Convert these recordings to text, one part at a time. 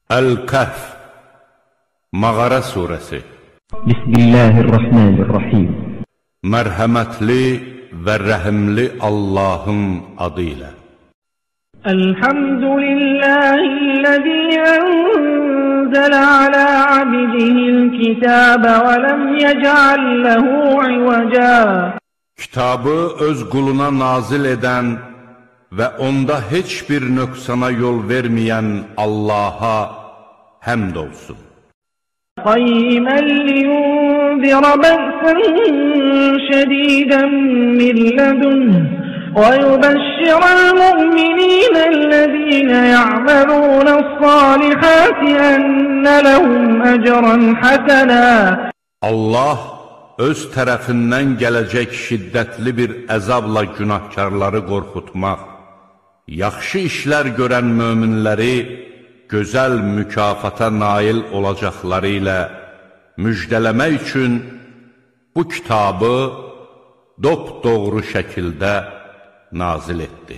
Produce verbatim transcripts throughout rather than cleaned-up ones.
Əl-Kəhf Mağara surəsi. Bismillahirrahmanirrahim. Mərhəmətli və rəhimli Allahın adı ilə. Elhamdülillahillezî enzele alâ abdihil kitâbe ve lem yec'al lehu ivecâ. Kitabı öz quluna nazil edən və onda heç bir nöqsana yol verməyən Allaha həmd olsun. Qayyimən liyunzira bə'sən şədīdən min lədunh və yubəşşirəl mu'minînəl-ləzîne ya'melûnəs-sâlihâti enne lehum ecran hasenâ. Allah öz tərəfindən gələcək şiddətli bir əzabla günahkarları qorxutmaq, yaxşı işlər görən möminləri gözəl mükafata nail olacaqları ilə müjdələmək üçün bu kitabı dopdoğru şəkildə nazil etdi.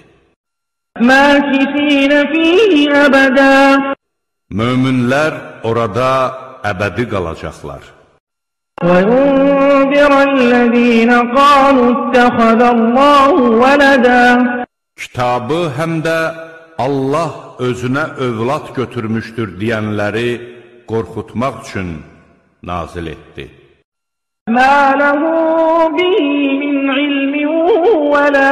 Mâkisîne fîhî əbədə. Möminlər orada əbədi qalacaqlar. وَيُنذِرَ الَّذ۪ينَ قَالُوا اتَّخَذَ اللّٰهُ وَلَدًا. Kitabı həm də Allah özünə övlad götürmüşdür deyənləri qorxutmaq üçün nazil etdi. مَا لَهُ بِهِ مِنْ عِلْمٍ وَلَا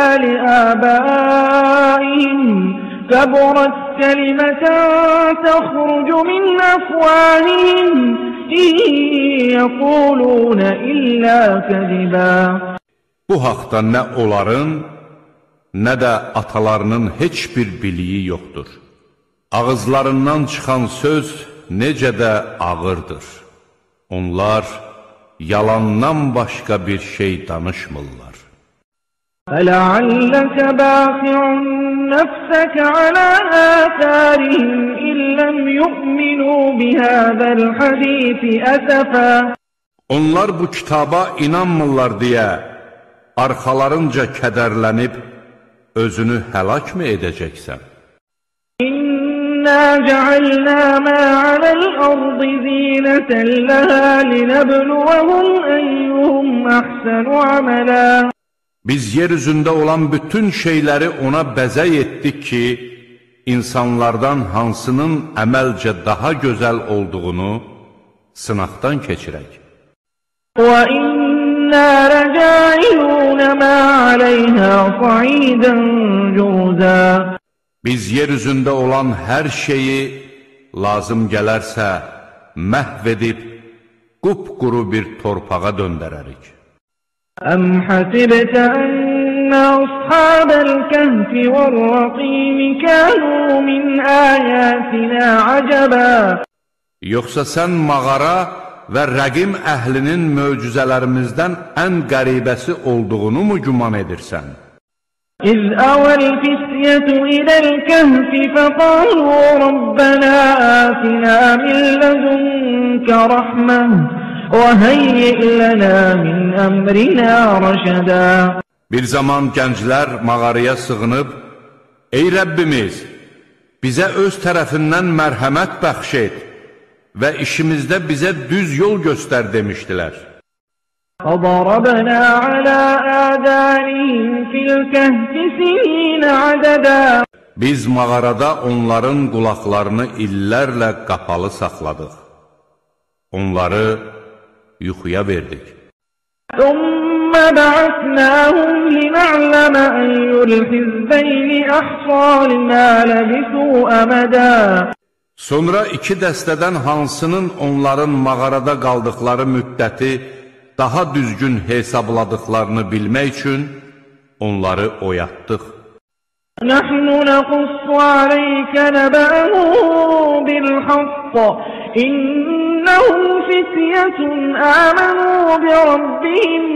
لِآبَائِهِمْ كَبُرَتْ كَلِمَةً تَخْرُجُ مِنْ أَفْوَاهِهِمْ إِنْ يَقُولُونَ إِلَّا كَذِبًا. Bu haqda nə onların, nə də atalarının heç bir biliyi yoxdur. Ağızlarından çıxan söz necə də ağırdır. Onlar yalandan başqa bir şey danışmırlar. فَلَعَلَّكَ بَاخِعٌ نَفْسَكَ عَلَى آثَارِهِمْ إِنْ لَمْ يُؤْمِنُوا بِهَذَا الْحَدِيثِ أَسَفًا. Onlar bu kitaba inanmırlar deyə arxalarınca kədərlənib özünü həlak mı edəcəksən? İnna cealna ma alal ardı zineten laha linebluwahum eyyuhum ahsanu amala. Biz yer üzündə olan bütün şeyləri ona bəzək etdik ki, insanlardan hansının əməlcə daha gözəl olduğunu sınaqdan keçirək. Və inna rəca'ilun ma aleyha sa'idan curza. Biz yer üzündə olan hər şeyi lazım gələrsə məhv edib qupquru bir torpağa döndərərik. Əm hasibtə ənə ashabəl kəhfi vər-rəqim kənu min əyətinə acəbə. Yoxsa sən mağara və rəqim əhlinin möcüzələrimizdən ən qəribəsi olduğunu mu güman edirsən? إذ أوى الفتية إلى الكهف فقالوا ربنا آتنا من لدنك رحمة وهيئ لنا من أمرنا رشدا. Bir zaman gənclər mağaraya sığınıb, ey Rəbbimiz, bizə öz tərəfindən mərhəmət bəxş et və işimizdə bizə düz yol göstər demişdilər. فضربنا على آذانهم في الكهف سنين عددا. Biz mağarada onların qulaqlarını illərlə qapalı saxladıq. Onları yuxuya verdik. ثم بعثناهم لنعلم أي الحزبين أحصى لما لبثوا أمدا. Sonra iki dəstədən hansının onların mağarada qaldıqları müddəti daha düzgün hesabladıqlarını bilmək üçün onları oyatdıq. Nəhnu nəqussu aleykə nəbə'uhu bil-haqq. İnnəhum fityətun əmənu bi-rabbihim.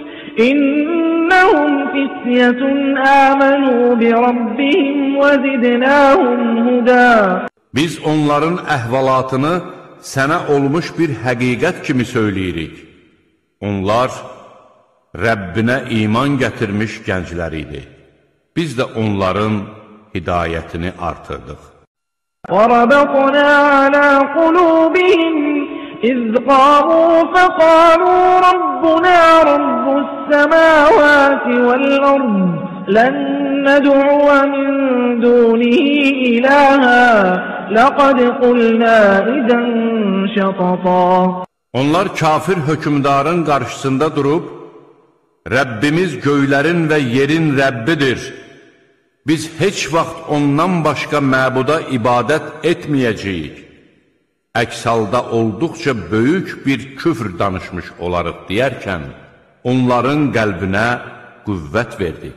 İnnəhum fityətun əmənu bi-rabbihim və zidnəhum huda. Biz onların əhvalatını sənə olmuş bir həqiqət kimi söyləyirik. Onlar Rəbbinə iman gətirmiş gənclər idi. Biz də onların hidayətini artırdıq. وَرَبَطْنَا عَلَى قُلُوبِهِمْ إِذْ قَامُوا فَقَالُوا رَبُّنَا رَبُّ السَّمَاوَاتِ وَالْأَرْضِ لَن نَّدْعُوَ مِن دُونِهِ إِلَٰهًا لَقَدْ قُلْنَا إِذًا شَطَطًا. Onlar kafir hökümdarın qarşısında durub, Rəbbimiz göylərin və yerin Rəbbidir. Biz heç vaxt ondan başqa məbuda ibadət etməyəcəyik. Əks halda olduqca böyük bir küfr danışmış olarıq deyərkən, onların qəlbinə qüvvət verdik.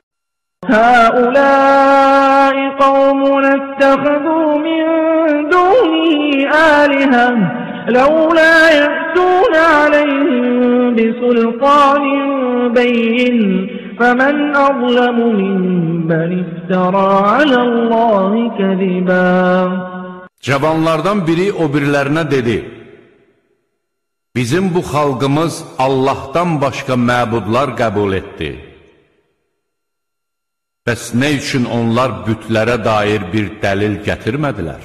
هَؤُلَاءِ قَوْمُنَا اتَّخَذُوا مِن دُونِهِ آلِهَةً لَوْلَا يَأْتُونَ عَلَيْهِم بِسُلْطَانٍ بَيِّنٍ فَمَنْ أَظْلَمُ مِمَّنِ افْتَرَىٰ عَلَى اللّٰهِ كَذِبًا. Cavanlardan biri o birilerine dedi, bizim bu xalqımız Allah'tan başqa məbudlar qəbul etdi. Bəs nə üçün onlar bütlərə dair bir dəlil gətirmədilər?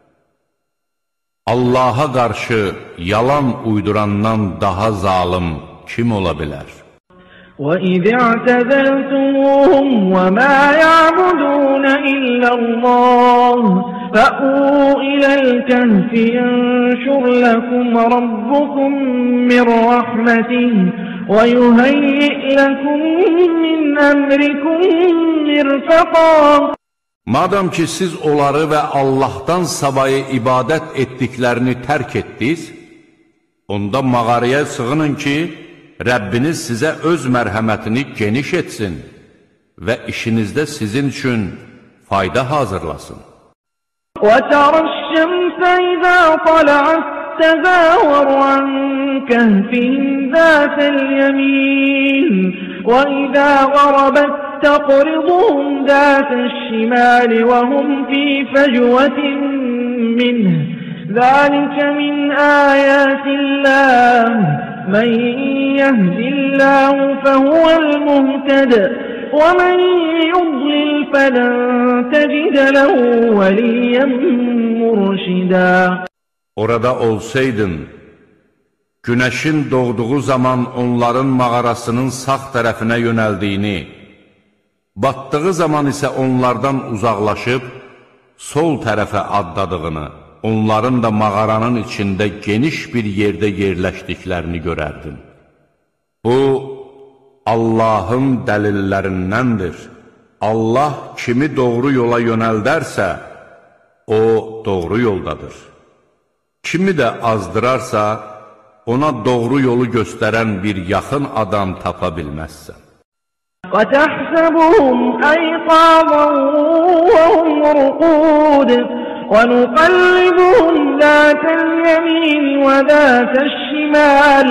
Allaha qarşı yalan uydurandan daha zalim kim ola bilər? وَإِذِ اعْتَزَلْتُمُوهُمْ وَمَا يَعْبُدُونَ إِلَّا اللَّهَ فَأْوُوا إِلَى الْكَهْفِ يَنشُرْ لَكُمْ رَبُّكُم مِّن رَّحْمَتِهِ وَيُهَيِّئْ لَكُم مِّنْ أَمْرِكُم مِّرْفَقًا. Madam ki siz onları və Allahdan savayı ibadət etdiklərini tərk etdiniz, onda mağaraya sığının ki, Rəbbiniz sizə öz mərhəmətini geniş etsin və işinizdə sizin üçün fayda hazırlasın. وَتَرَى الشَّمْسَ إِذَا طَلَعَتْ تَزَاوَرُ عَنْ كَهْفِهِمْ ذَاتَ الْيَمِينِ وَإِذَا غَرَبَتْ تَقْرِضُهُمْ ذَاتَ الشِّمَالِ وَهُمْ فِي فَجْوَةٍ مِّنْهُ ذَلِكَ مِنْ آيَاتِ اللَّهِ مَنْ يَهْدِ اللَّهُ فَهُوَ الْمُهْتَدِ وَمَنْ يُضْلِلْ فَلَنْ تَجِدَ لَهُ وَلِيًّا مُرْشِدًا. Orada olsaydın, güneşin doğduğu zaman onların mağarasının sağ tərəfinə yönəldiyini, battığı zaman isə onlardan uzaqlaşıb, sol tərəfə addadığını, onların da mağaranın içində geniş bir yerdə yerləşdiklərini görərdin. Bu, Allahın dəlillərindəndir. Allah kimi doğru yola yönəldərsə, o doğru yoldadır. Kimi də azdırarsa, ona doğru yolu göstərən bir yaxın adam tapa bilməzsən. وَتَحْسَبُهُمْ أَيْقَاظًا وَهُمْ رُقُودٌ وَنُقَلِّبُهُمْ ذَاتَ الْيَمِينِ وَذَاتَ الشِّمَالِ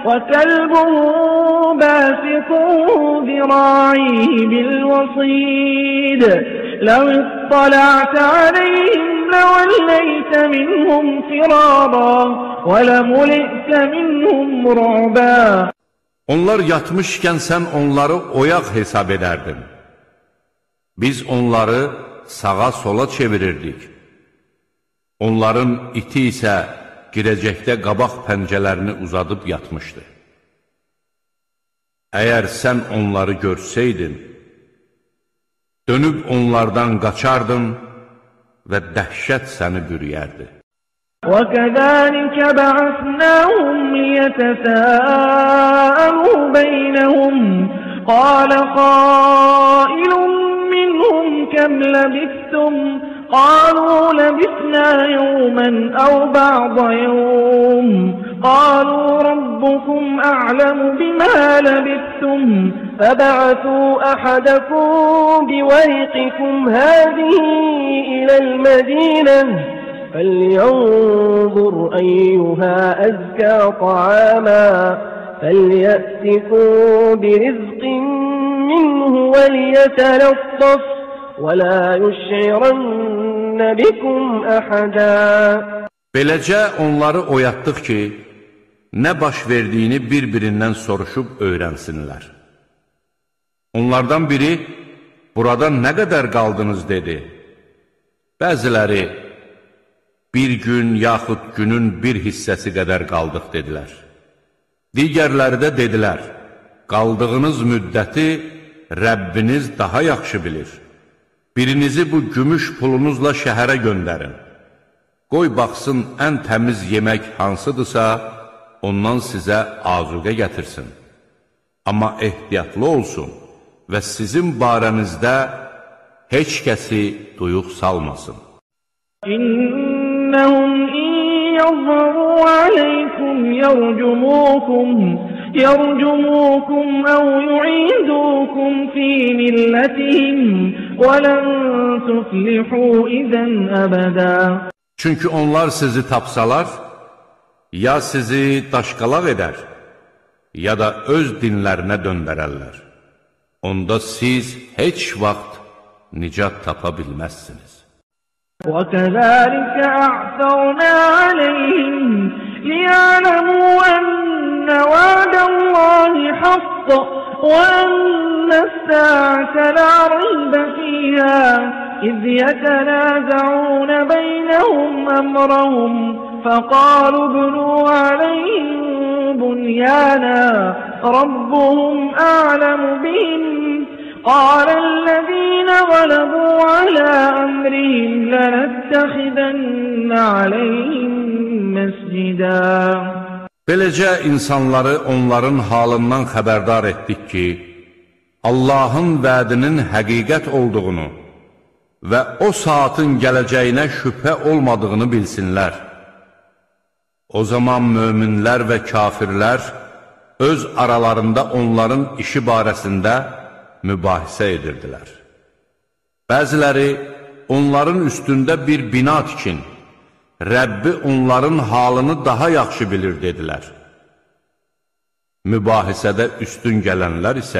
وَكَلْبُهُم بَاسِطٌ ذِرَاعَيْهِ بِالْوَصِيدِ لَوِ اطَّلَعْتَ عَلَيْهِمْ لَوَلَّيْتَ مِنْهُمْ فِرَارًا وَلَمُلِئْتَ مِنْهُمْ رُعْبًا. Onlar yatmışkən sən onları oyaq hesab edərdin. Biz onları sağa sola çevirirdik. Onların iti isə girəcəkdə qabaq pəncələrini uzadıb yatmışdı. Əgər sən onları görsəydin, dönüb onlardan qaçardın və dəhşət səni bürüyərdi. وَكَذَلِكَ بَعَثْنَاهُمْ لِيَتَسَاءَلُوا بَيْنَهُمْ قَالَ قَائِلٌ مِّنْهُمْ كَمْ لَبِثْتُمْ قَالُوا لَبِثْنَا يَوْمًا أَوْ بَعْضَ يَوْمٍ قَالُوا رَبُّكُمْ أَعْلَمُ بِمَا لَبِثْتُمْ فَابْعَثُوا أَحَدَكُمْ بِوَرِقِكُمْ هَٰذِهِ إِلَى الْمَدِينَةِ فَلْيَنظُرْ أَيُّهَا أَزْكَىٰ طَعَامًا فَلْيَأْتِكُم بِرِزْقٍ مِّنْهُ وَلْيَتَلَطَّفْ وَلَا يُشْعِرَنَّ بِكُمْ أَحَدًا. Beləcə onları oyatdıq ki, nə baş verdiyini bir-birindən soruşub öyrənsinlər. Onlardan biri, burada nə qədər qaldınız dedi. Bəziləri, bir gün yaxud günün bir hissəsi qədər qaldıq dedilər. Digərləri də dedilər, qaldığınız müddəti Rəbbiniz daha yaxşı bilir. Birinizi bu gümüş pulunuzla şəhərə göndərin. Qoy baxsın ən təmiz yemək hansıdırsa, ondan sizə azuqə gətirsin. Amma ehtiyatlı olsun və sizin barənizdə heç kəsi duyuq salmasın. İnnəhum yəzharu aleykum yərcumukum yərcumukum əv yu'idukum fi millətihim və lən tuflihu izən əbədə. Çünki onlar sizi tapsalar, ya sizi daşqalaq edər, ya da öz dinlərinə döndərərlər. Onda siz heç vaxt nicat tapa bilməzsiniz. وَكَذَلِكَ أَعْثَرْنَا عَلَيْهِمْ لِيَعْلَمُوا أَنَّ وَعْدَ اللَّهِ حَقٌّ وَأَنَّ السَّاعَةَ لَا رَيْبَ فِيهَا إِذْ يَتَنَازَعُونَ بَيْنَهُمْ أَمْرَهُمْ فَقَالُوا ابْنُوا عَلَيْهِمْ بُنْيَانًا رَبُّهُمْ أَعْلَمُ بِهِمْ قال الذين غلبوا على أمرهم لنتخذن عليهم مسجدا. Beləcə insanları onların halından xəbərdar etdik ki, Allahın vədinin həqiqət olduğunu və o saatın gələcəyinə şübhə olmadığını bilsinlər. O zaman möminlər və kafirlər öz aralarında onların işi barəsində mübahisə edirdilər. Bəziləri onların üstündə bir bina tikin, Rəbbi onların halını daha yaxşı bilir dedilər. Mübahisədə üstün gələnlər isə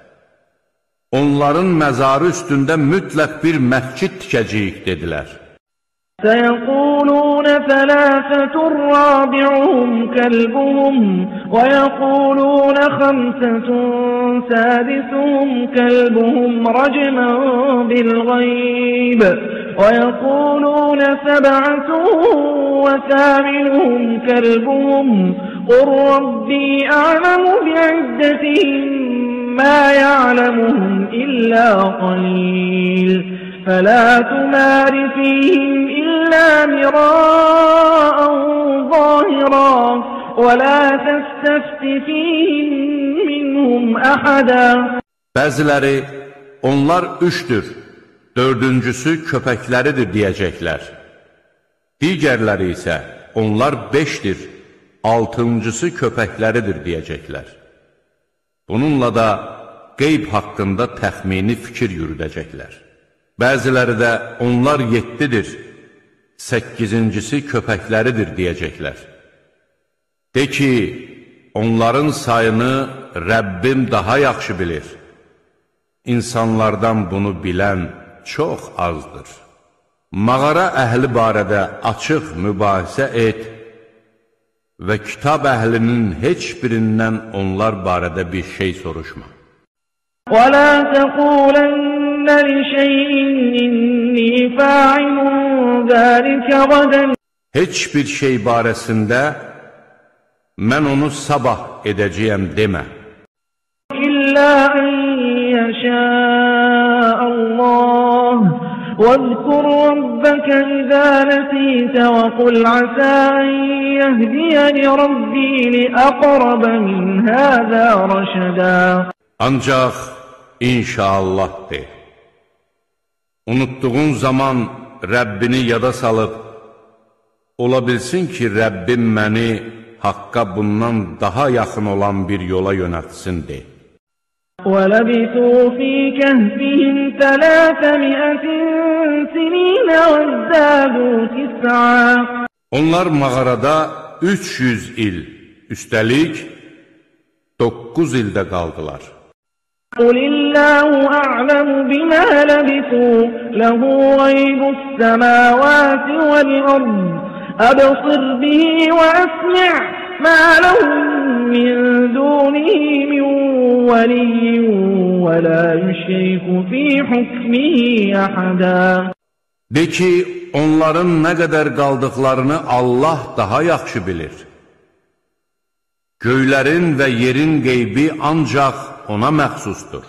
onların məzarı üstündə mütləq bir məscid tikəcəyik dedilər. سيقولون ثلاثة رابعهم كلبهم ويقولون خمسة سادسهم كلبهم رجما بالغيب ويقولون سبعة وثامنهم كلبهم قل ربي أعلم بعدتهم ما يعلمهم إلا قليل فلا تمار فيهم إلا مراء ظاهرا ولا تستفت فيهم منهم أحدا. Bəziləri onlar üçdür, dördüncüsü köpəkləridir deyəcəklər. Digərləri isə onlar beşdir, altıncısı köpəkləridir deyəcəklər. Bununla da qeyb haqqında təxmini fikir yürüdəcəklər. Bəziləri də onlar yeddidir, səkkizincisi köpəkləridir deyəcəklər. De ki, onların sayını Rəbbim daha yaxşı bilir. İnsanlardan bunu bilən çox azdır. Mağara əhli barədə açıq mübahisə et və kitab əhlinin heç birindən onlar barədə bir şey soruşma. وَلَا تَقُولَنَّ لِشَيْءٍ إِنِّي فَاعِلٌ ذَلِكَ غَدًا. Heç bir şey barəsində mən onu sabah edəcəyəm demə. إِلَّا أَن يَشَاءَ اللَّهُ وَاذْكُرْ رَبَّكَ إِذَا نَسِيتَ وَقُلْ عَسَىٰ أَن يَهْدِيَنِ رَبِّي لِأَقْرَبَ مِنْ هَٰذَا رَشَدًا. Ancaq inşallah de. Unutduğun zaman Rəbbini yada salıb, ola bilsin ki, Rəbbim məni haqqa bundan daha yaxın olan bir yola yönətsin de. وَلَبِثُوا فِي كَهْفِهِمْ ثَلَاثَمِائَةٍ سِنِينَ وَازْدَادُوا تِسْعًا. Onlar mağarada üç yüz il, üstəlik doqquz ildə qaldılar. قُلِ اللَّهُ أَعْلَمُ بِمَا لَبِثُوا لَهُ غَيْبُ السَّمَاوَاتِ وَالْأَرْضِ أَبْصِرْ بِهِ وَأَسْمِعْ مَا لَهُم مِّن دُونِهِ مِن وَلِيٍّ وَلَا يُشْرِكُ فِي حُكْمِهِ أَحَدًا. De ki, onların nə qədər qaldıqlarını Allah daha yaxşı bilir. Göylərin və yerin qeybi ancaq ona məxsusdur.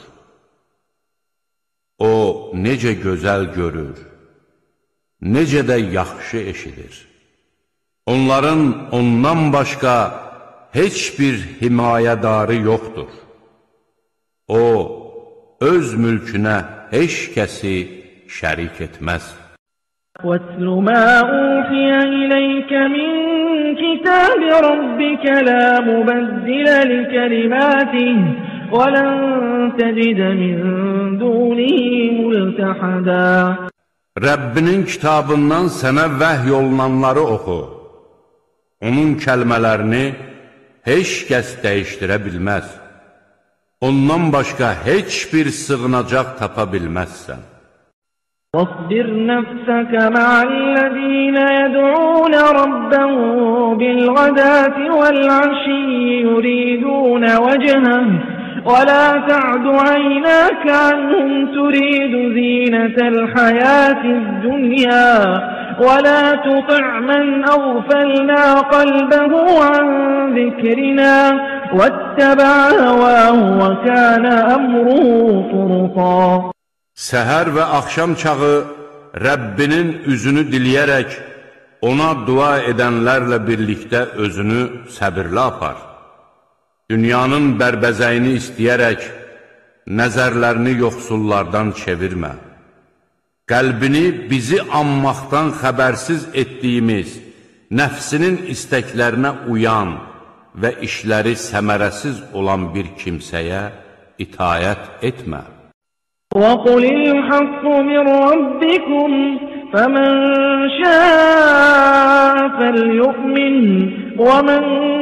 O, necə gözəl görür, necə də yaxşı eşidir. Onların ondan başqa heç bir himayədarı yoxdur. O, öz mülkünə heç kəsi şərik etməz. وَاتْلُ مَا أُوحِيَ إِلَيْكَ مِنْ كِتَابِ رَبِّكَ لَا مُبَدِّلَ لِكَلِمَاتِهِ وَلَنْ تَجِدَ مِنْ دُونِهِ مُلْتَحَدًا. Rəbbinin kitabından sənə vəhy olunanları oxu. Onun kəlmələrini heç kəs dəyişdirə bilməz. Ondan başqa heç bir sığınacaq tapa bilməzsən. وَاصْبِرْ نَفْسَكَ مَعَ الَّذِينَ يَدْعُونَ رَبَّهُم بِالْغَدَاةِ وَالْعَشِيِّ يُرِيدُونَ وَجْهَهُ وَلَا تَعْدُ عَيْنَاكَ عَنْهُمْ تُرِيدُ زِينَةَ الْحَيَاةِ الدُّنْيَا وَلَا تُطِعْ مَنْ أَغْفَلْنَا قَلْبَهُ عَنْ ذِكْرِنَا وَاتَّبَعَ هَوَاهُ وَكَانَ أَمْرُهُ فُرُطًا. Səhər və axşam çağı Rəbbinin üzünü diləyərək ona dua edənlərlə birlikdə özünü səbirli apar. Dünyanın bərbəzəyini istəyərək nəzərlərini yoxsullardan çevirmə. Qəlbini bizi anmaqdan xəbərsiz etdiyimiz, nəfsinin istəklərinə uyan və işləri səmərəsiz olan bir kimsəyə itayət etmə. وَقُلِ الْحَقُّ مِنْ رَبِّكُمْ فَمَنْ شَاءَ فَلْيُؤْمِنْ وَمَنْ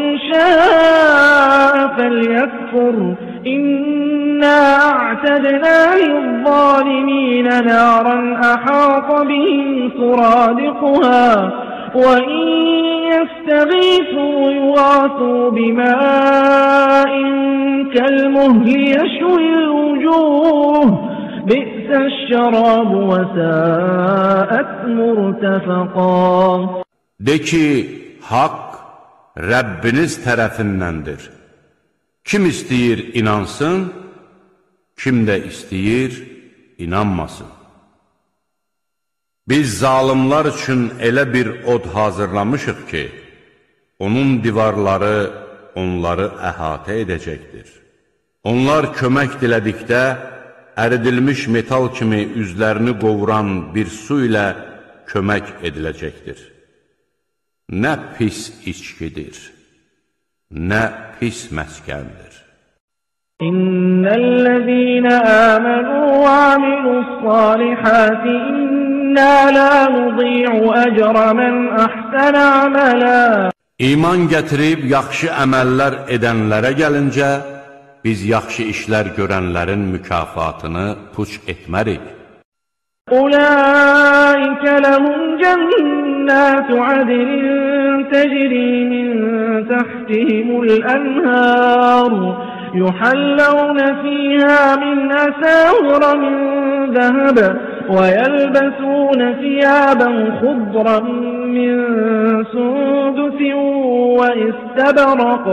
شَاءَ فَلْيَكْفُرْ إِنَّا أَعْتَدْنَا لِلظَّالِمِينَ نَارًا أَحَاطَ بِهِمْ سُرَادِقُهَا وَإِنْ يَسْتَغِيثُوا يُغَاثُوا بِمَاءٍ كَالْمُهْلِ يَشْوِي الْوُجُوهَ بِئْسَ الشَّرَابُ وَسَاءَتْ مُرْتَفَقًا. De ki, haqq Rəbbiniz tərəfindəndir. Kim istəyir inansın, kim də istəyir inanmasın. Biz zalimlar üçün elə bir od hazırlamışıq ki, onun divarları onları əhatə edəcəkdir. Onlar kömək dilədikdə, əridilmiş metal kimi üzlərini qovuran bir su ilə kömək ediləcəkdir. Nə pis içkidir, nə pis məskəndir. İnnellezîne âmenû ve amilussâlihâti innâ lâ nudî'u ecre men ahsene amelâ. İman gətirib yaxşı əməllər edənlərə gəlincə, biz yaxşı işlər görənlərin mükafatını puç etmərik. Ulaikə lehum cennâtu adnin tecrî min tahtihimul enhâr yuhallawne fîhâ min esâvira min zeheb ve yelbesûne thiyâben khudran min sundusin ve isteberaq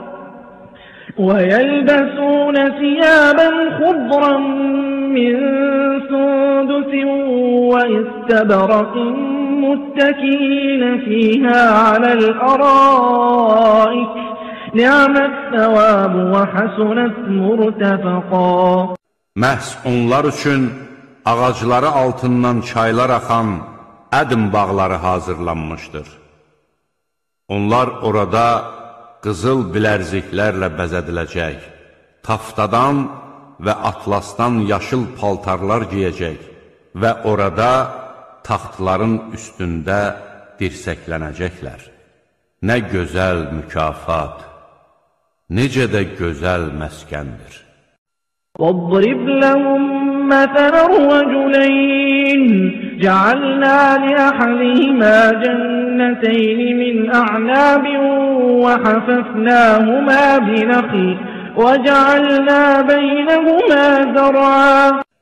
وَيَلْبَسُونَ ثِيَابًا خُضْرًا مِّن سُندُسٍ وَإِسْتَبْرَقٍ مُتَّكِئِينَ فِيهَا عَلَى الْأَرَائِكِ نِعْمَ الثَّوَابُ وَحَسُنَتْ مُرْتَفَقًا. Məhz onlar üçün ağacları altından çaylar axan ədm bağları hazırlanmışdır. Onlar orada qızıl bilərziklərlə bəzədiləcək, taftadan və atlasdan yaşıl paltarlar giyəcək və orada taxtların üstündə dirsəklənəcəklər. Nə gözəl mükafat, necə də gözəl məskəndir. وَاضْرِبْ لَهُمْ مَثَلًا رَجُلَيْنِ جَعَلْنَا لِأَحَدِهِمَا جَنَّتَيْنِ مِنْ أَعْنَابٍ وَحَفَفْنَاهُمَا بِنَخْلٍ وَجَعَلْنَا بَيْنَهُمَا زَرْعًا.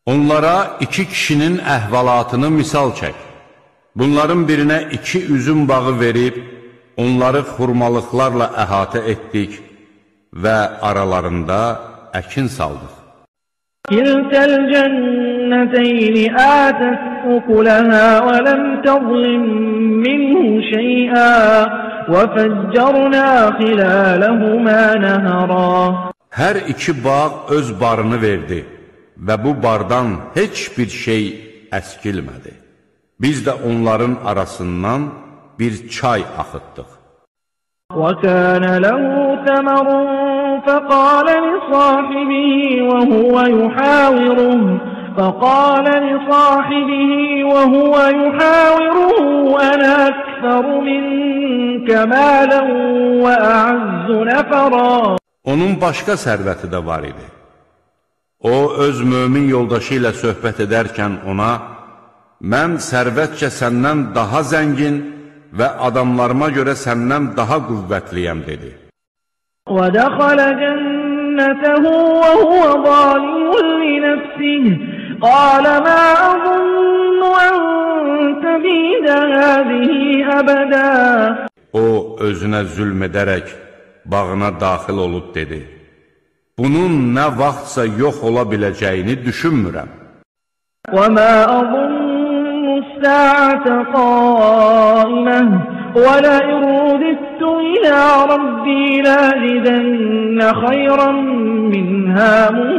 Onlara iki kişinin əhvalatını misal çək. Bunların birinə iki üzüm bağı verib, onları xurmalıqlarla əhatə etdik və aralarında əkin saldıq. كِلْتَا الْجَنَّتَيْنِ آتَتْ أُكُلَهَا وَلَمْ تَظْلِمْ مِنْهُ شَيْئًا وَفَجَّرْنَا خِلَالَهُمَا نَهَرًا. Hər iki bağ öz barını verdi və bu bardan heç bir şey əskilmədi. Biz də onların arasından bir çay axıtdıq. وَكَانَ لَهُ ثَمَرٌ فَقَالَ لِصَاحِبِهِ وَهُوَ يُحَاوِرُهُ فَقَالَ لِصَاحِبِهِ وَهُوَ يُحَاوِرُهُ أَنَا أَكْثَرُ مِنكَ مَالًا وَأَعَزُّ نَفَرًا. Onun başqa sərvəti də var idi. O, öz mömin yoldaşı ilə söhbət edərkən ona, mən sərvətcə səndən daha zəngin və adamlarıma görə səndən daha qüvvətliyəm, dedi. وَدَخَلَ جَنَّتَهُ وَهُوَ ظَالِمٌ لِنَفْسِهِ قَالَ مَا أَظُنُّ أَن تَبِيدَ هَذِهِ أَبَدًا. O, özünə zülm edərək bağına daxil olub dedi, bunun nə vaxtsa yox ola biləcəyini düşünmürəm. وَمَا أَظُنُّ السَّاعَةَ قَائِمَةً وَلَئِن رُّدِدتُّ إِلَى رَبِّي لَأَجِدَنَّ خَيْرًا مِنْهَا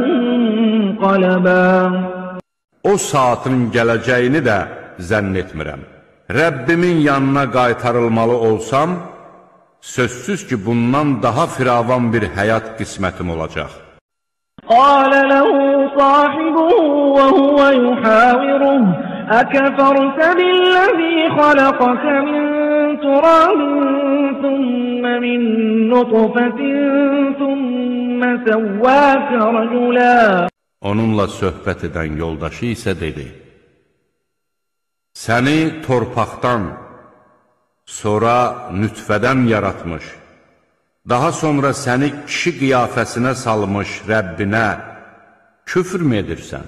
مُنقَلَبًا. O saatın gələcəyini də zənn etmirəm. Rəbbimin yanına qaytarılmalı olsam, sözsüz ki, bundan daha firavan bir həyat qismətim olacaq. قَالَ لَهُ صَاحِبُهُ وَهُوَ يُحَاوِرُهُ أَكَفَرْتَ بِالَّذِي خَلَقَكَ مِنْ تُرَابٍ ثُمَّ مِنْ نُطْفَةٍ ثُمَّ سَوَّاكَ رَجُلًا. Onunla söhbət edən yoldaşı isə dedi, səni torpaqdan, sonra nütfədən yaratmış, daha sonra səni kişi qiyafəsinə salmış Rəbbinə küfr mü edirsən?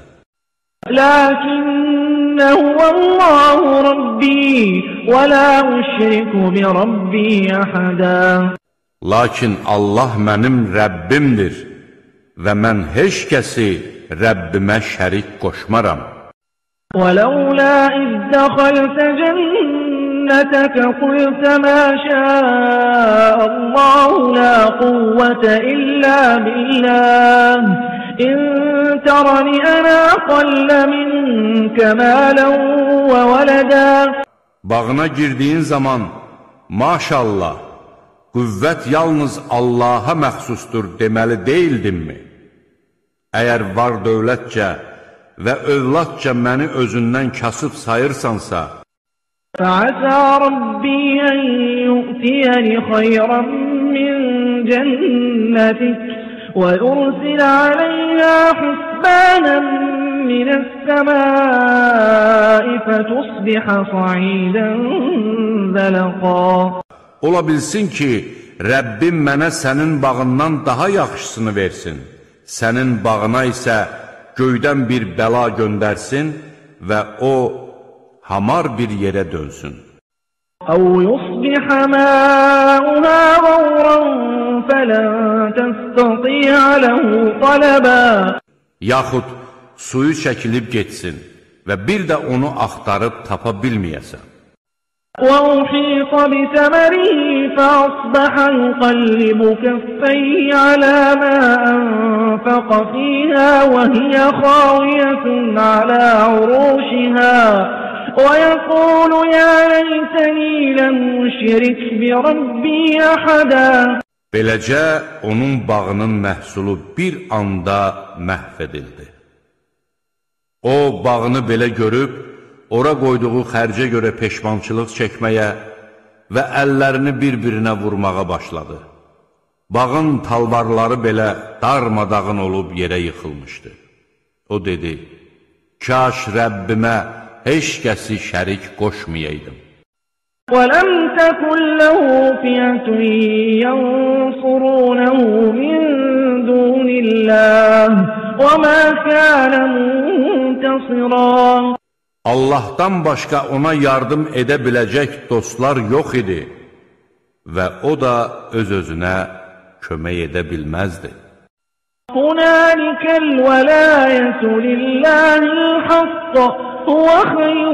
لَكِنَّهُ وَاللَّهُ رَبِّي وَلَا أُشْرِكُ بِرَبِّي أَحَدًا. Lakin Allah mənim Rəbbimdir və mən heç kəsi Rəbbimə şərik qoşmaram. وَلَوْلَا إِذْ دَخَلْتَ جَنَّتَكَ قُلْتَ مَا شَاءَ اللَّهُ لَا قُوَّةَ إِلَّا بِاللَّهِ إِن تَرَنِ أَنَا أَقَلَّ مِنكَ مَالًا وَوَلَدًا. Bağına girdiyin zaman, maşallah, qüvvət yalnız Allaha məxsusdur deməli deyildinmi? Əgər var dövlətcə və övladca məni özündən kasıb sayırsansa, فَعَسَى رَبِّي أَن يُؤْتِيَنِ خَيْرًا مِّن جَنَّتِكَ وَيُرْسِلَ عَلَيْهَا حُسْبَانًا مِّنَ السَّمَاءِ فَتُصْبِحَ صَعِيدًا زَلَقًا. Ola bilsin ki, Rəbbim mənə sənin bağından daha yaxşısını versin, sənin bağına isə göydən bir bəla göndərsin və o, hamar bir yerə dönsün. أَوْ يُصْبِحَ مَاؤُهَا غَوْرًا فَلَن تَسْتَطِيعَ لَهُ طَلَبًا. Yaxud suyu çəkilib getsin və bir də onu axtarıb tapa bilməyəsən. وَأُحِيطَ بِثَمَرِهِ فَأَصْبَحَ يُقَلِّبُ كَفَّيْهِ عَلَى مَا أَنفَقَ فِيهَا وَهِيَ خَاوِيَةٌ عَلَى عُرُوشِهَا وَيَقُولُ يَا لَيْتَنِي لَمْ أُشْرِكْ بِرَبِّي أَحَدًا. Beləcə, onun bağının məhsulu bir anda məhv edildi. O, bağını belə görüb, ora qoyduğu xərcə görə peşmançılıq çəkməyə və əllərini bir-birinə vurmağa başladı. Bağın talvarları belə darmadağın olub yerə yıxılmışdı. O dedi, kaş Rəbbimə heç kəsi şərik qoşmayaydım. وَلَمْ تَكُنْ لَهُ فِئَةٌ يَنْصُرُونَهُ مِنْ دُونِ اللَّهِ وَمَا كَانَ منتصرا Allah'tan başqa ona yardım edə biləcək dostlar yox idi və o da öz-özünə kömək edə bilməzdi. هنالك الولاية لله الحق هو خير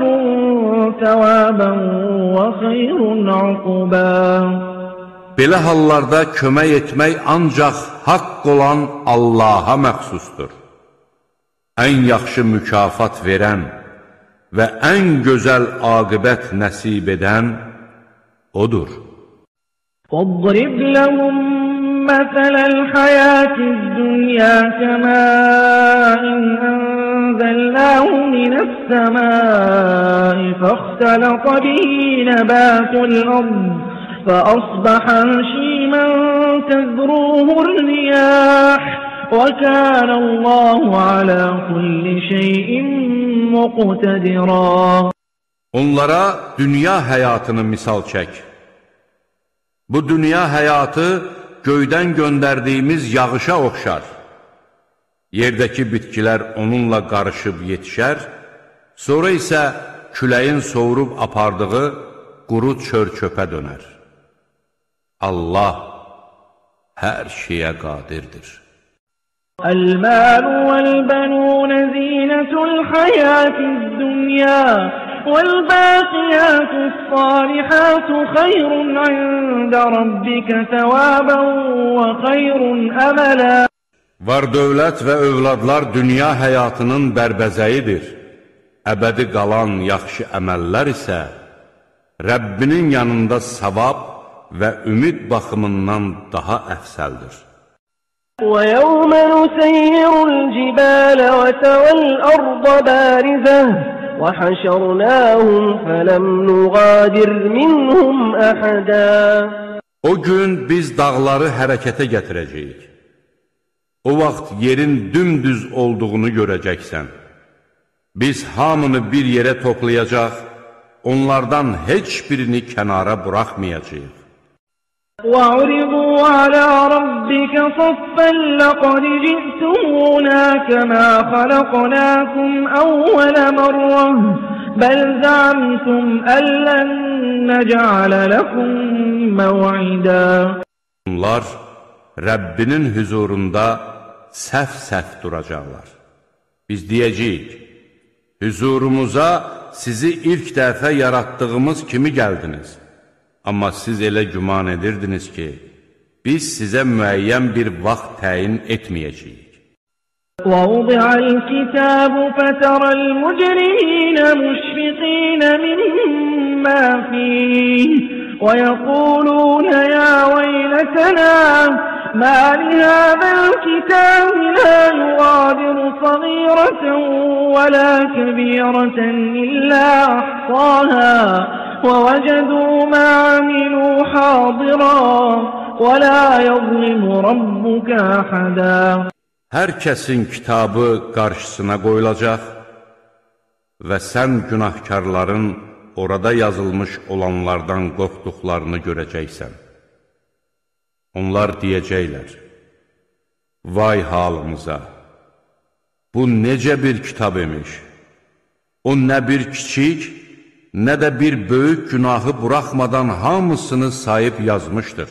ثوابا وخير عقبا Belə hallarda kömək etmək ancaq haqq olan Allaha məxsusdur. Ən yaxşı mükafat verən və ən gözəl aqibət nəsib edən odur. وَاضْرِبْ لَهُمْ مَثَلَ الْحَيَاةِ الدُّنْيَا كَمَاءٍ أَنزَلْنَاهُ مِنَ السَّمَاءِ فَاخْتَلَطَ بِهِ نَبَاتُ الْأَرْضِ فَأَصْبَحَ هَشِيمًا تَذْرُوهُ الرِّيَاحُ وَكَانَ اللَّهُ عَلَى كُلِّ شَيْءٍ مُقْتَدِرًا Onlara dünya həyatını misal çək. Bu dünya həyatı göydən göndərdiyimiz yağışa oxşar. Yerdəki bitkilər onunla qarışıb yetişər, sonra isə küləyin sovurub apardığı quru çör-çöpə dönər. Allah hər şeyə qadirdir. الْمَالُ وَالْبَنُونَ زِينَةُ الْحَيَاةِ الدُّنْيَا وَالْبَاقِيَاتُ الصَّالِحَاتُ خَيْرٌ عِندَ رَبِّكَ ثَوَابًا وَخَيْرٌ أَمَلًا Var-dövlət və övladlar dünya həyatının bərbəzəyidir. Əbədi qalan yaxşı əməllər isə Rəbbinin yanında savab və ümid baxımından daha əfsəldir. وَيَوْمَ نُسَيِّرُ الْجِبَالَ وَتَرَى الْأَرْضَ بَارِزَةً وَحَشَرْنَاهُمْ فَلَمْ نُغَادِرْ مِنْهُمْ أَحَدًا O gün biz dağları hərəkətə gətirəcəyik. O vaxt yerin dümdüz olduğunu görəcəksən. Biz hamını bir yerə toplayacaq, onlardan heç birini kənara buraxmayacağıq. وَعُرِضُوا عَلَى رَبِّكَ صَفًّا لَقَدْ جِئْتُمُونَا كَمَا خَلَقْنَاكُمْ أَوَّلَ مَرَّةٍ بَلْ زَعَمْتُمْ أَن لَّن نَّجْعَلَ لَكُم مَّوْعِدًا Onlar Rəbbinin huzurunda səf-səf duracaqlar. Biz deyəcəyik, huzurumuza sizi ilk dəfə yaratdığımız kimi gəldiniz. Amma siz elə güman edirdiniz ki, biz sizə müəyyən bir vaxt təyin etməyəcəyik. وَوُضِعَ الْكِتَابُ فَتَرَى الْمُجْرِمِينَ مُشْفِقِينَ مِمَّا فِيهِ وَيَقُولُونَ يَا وَيْلَتَنَا مَا لِهَذَا الْكِتَابِ لَا يُغَادِرُ صَغِيرَةً وَلَا كَبِيرَةً إِلَّا أَحْصَاهَا وَوَجَدُوا مَا عَمِلُوا حَاضِرًا وَلَا يَظْلِمُ رَبُّكَ أَحَدًا Hər kəsin kitabı qarşısına qoyulacaq və sən günahkarların orada yazılmış olanlardan qorxduqlarını görəcəksən. Onlar deyəcəklər, vay halımıza, bu necə bir kitab imiş, o nə bir kiçik, nə də bir böyük günahı buraxmadan hamısını sayıb yazmışdır.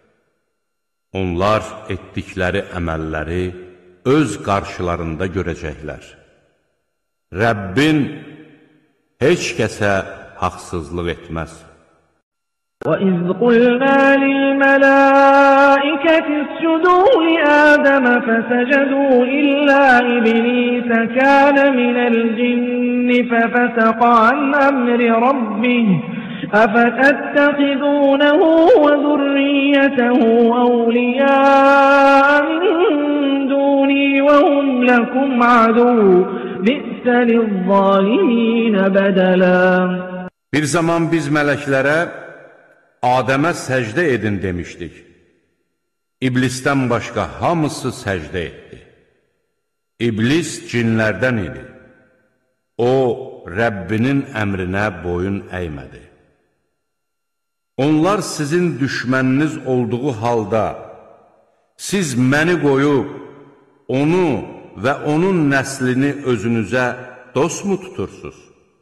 Onlar etdikləri əməlləri öz qarşılarında görəcəklər. Rəbbin heç kəsə haqsızlıq etməz. وَإِذْ قُلْنَا لِلْمَلَائِكَةِ اسْجُدُوا لِآدَمَ فَسَجَدُوا إِلَّا إِبْلِيسَ كَانَ مِنَ الْجِنِّ فَفَسَقَ عَنْ أَمْرِ رَبِّهِ أَفَتَتَّخِذُونَهُ وَذُرِّيَّتَهُ أَوْلِيَاءَ مِن دُونِي وَهُمْ لَكُمْ عَدُوٌّ بِئْسَ لِلظَّالِمِينَ بَدَلًا Bir zaman biz mələklərə Adəmə səcdə edin demişdik. İblisdən başqa hamısı səcdə etdi. İblis cinlərdən idi. O, Rəbbinin əmrinə boyun əymədi. Onlar sizin düşməniniz olduğu halda, siz məni qoyub, onu və onun nəslini özünüzə dostmu tutursuz?